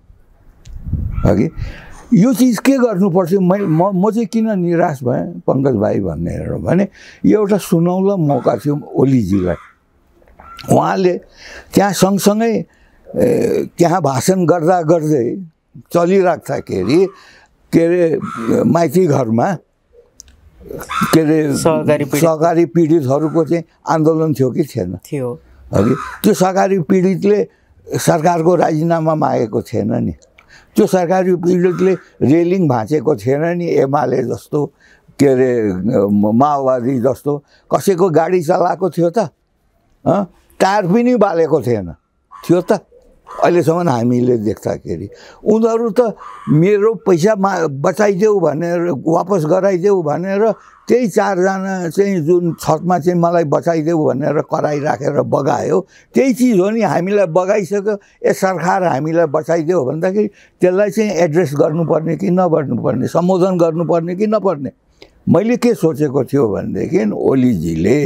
कि यो चिज के गर्नुपर्छ? म चाहिँ किन निराश भएँ पङ्कज भाइ भनेर भने यो एउटा सुनौलो मौका थियो ओलीजीलाई। उहाँले त्यहाँ सँगसँगै त्यहाँ भाषण गर्दा गर्दै चलिराख्दाखेरि के अरे माइती घरमा के अरे सहकारी पीडितहरूको चाहिँ आन्दोलन थियो कि थिएन? थियो। अघि त्यो सहकारी पीडितले सरकारको राजीनामा मागेको थिएन नि, त्यो सरकारी पीडितले रेलिङ भाँचेको थिएन नि। एमाले जस्तो के अरे माओवादी जस्तो कसैको गाडी चलाएको थियो त? टायर पनि बालेको थिएन थियो त? अहिलेसम्म हामीले देख्दाखेरि उनीहरू त मेरो पैसा बचाइदेऊ भनेर, वापस गराइदेऊ भनेर त्यही 4 जना चाहिँ जुन छतमा चाहिँ मलाई बचाइदेऊ भनेर कराइराखेर बगायो, त्यही चिज हो नि। हामीलाई बगाइसक्यो, सरकार हामीलाई बचाइदेऊ भन्दाखेरि त्यसलाई चाहिँ एड्रेस गर्नुपर्ने कि नगर्नुपर्ने, सम्बोधन गर्नुपर्ने कि नपर्ने, मैले के सोचेको थियो भनेदेखि ओलीजीले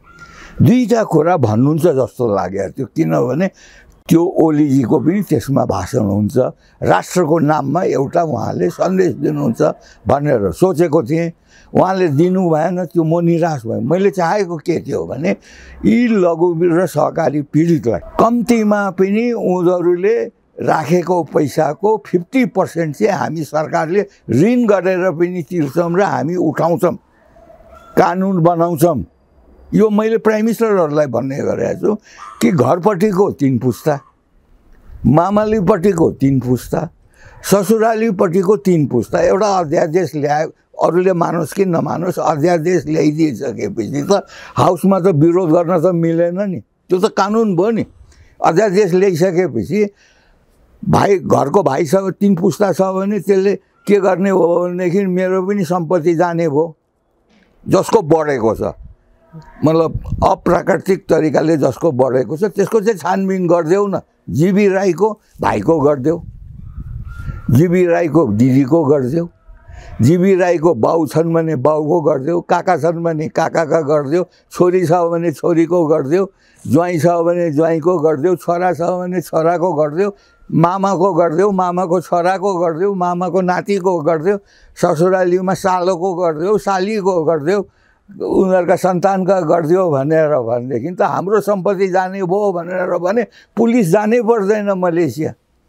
दुईटा कुरा भन्नुहुन्छ जस्तो लागेको थियो, किनभने त्यो ओलीजीको पनि त्यसमा भाषण हुन्छ, राष्ट्रको नाममा एउटा उहाँले सन्देश दिनुहुन्छ भनेर सोचेको थिएँ। उहाँले दिनु भएन, त्यो म निराश भएँ। मैले चाहेको के थियो भने यी लघु र सहकारी पीडितलाई कम्तीमा पनि उनीहरूले राखेको पैसाको 50% चाहिँ हामी सरकारले ऋण गरेर पनि तिर्छौँ र हामी उठाउँछौँ, कानुन बनाउँछौँ। यो मैले प्राइम मिनिस्टरहरूलाई भन्ने गरेको छु कि घरपट्टिको 3 पुस्ता, मामालीपट्टिको 3 पुस्ता, ससुरालीपट्टिको 3 पुस्ता एउटा अध्यादेश ल्यायो। अरूले मानोस् कि नमानोस्, अध्यादेश ल्याइदिइसकेपछि त हाउसमा त विरोध गर्न त मिलेन नि, त्यो त कानुन भयो नि। अध्यादेश ल्याइसकेपछि भाइ घरको भाइसँग 3 पुस्ता छ भने त्यसले के गर्ने हो भनेदेखि मेरो पनि सम्पत्ति जाने भयो, जसको बढेको छ, मतलब अप्राकृतिक तरिकाले जसको बढेको छ त्यसको चाहिँ छानबिन गरिदेऊ न। जीबी राईको भाइको गरिदेऊ, जीबी राईको दिदीको गरिदेऊ, जीबी राईको बाउ छन् भने बाउको गरिदेऊ, काका छन् भने काकाका गरिदेऊ, छोरी छ भने छोरीको गरिदेऊ, ज्वाइँ छ भने ज्वाइँको गरिदेऊ, छोरा छ भने छोराको गरिदेऊ, मामाको गरिदेऊ, मामाको छोराको गरिदेऊ, मामाको नातिको गरिदेऊ, ससुरालीमा सालोको गरिदेऊ, सालीको गरिदेऊ, उनीहरूका सन्तानका गरिदियो भनेदेखि त हाम्रो सम्पत्ति जाने भयो भनेर भने पुलिस जानै पर्दैन मलेसिया,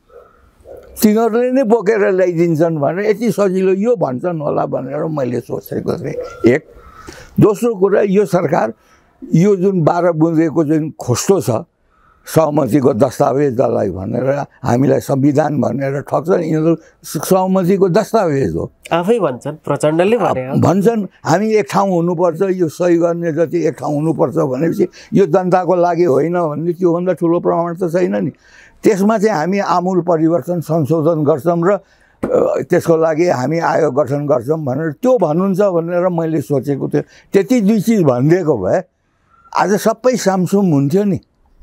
तिनीहरूले नै बोकेर ल्याइदिन्छन् भनेर यति सजिलो यो भन्छन् होला भनेर मैले सोचेको थिएँ। एक दोस्रो कुरा, यो सरकार यो जुन 12 बुँदेको जुन खोस्टो छ सहमतिको दस्तावेजलाई भनेर हामीलाई संविधान भनेर ठग्छन्, यिनीहरू सहमतिको दस्तावेज हो आफै भन्छन्, प्रचण्डले भन्छन् हामी एक ठाउँ हुनुपर्छ, यो सही गर्ने जति एक ठाउँ हुनुपर्छ भनेपछि यो जनताको लागि होइन भन्ने त्योभन्दा ठुलो प्रमाण त छैन नि। त्यसमा चाहिँ हामी आमूल परिवर्तन संशोधन गर्छौँ र त्यसको लागि हामी आयोग गठन गर्छौँ भनेर त्यो भन्नुहुन्छ भनेर मैले सोचेको थिएँ। त्यति दुई चिज भनिदिएको भए आज सबै सामसुम हुन्थ्यो नि।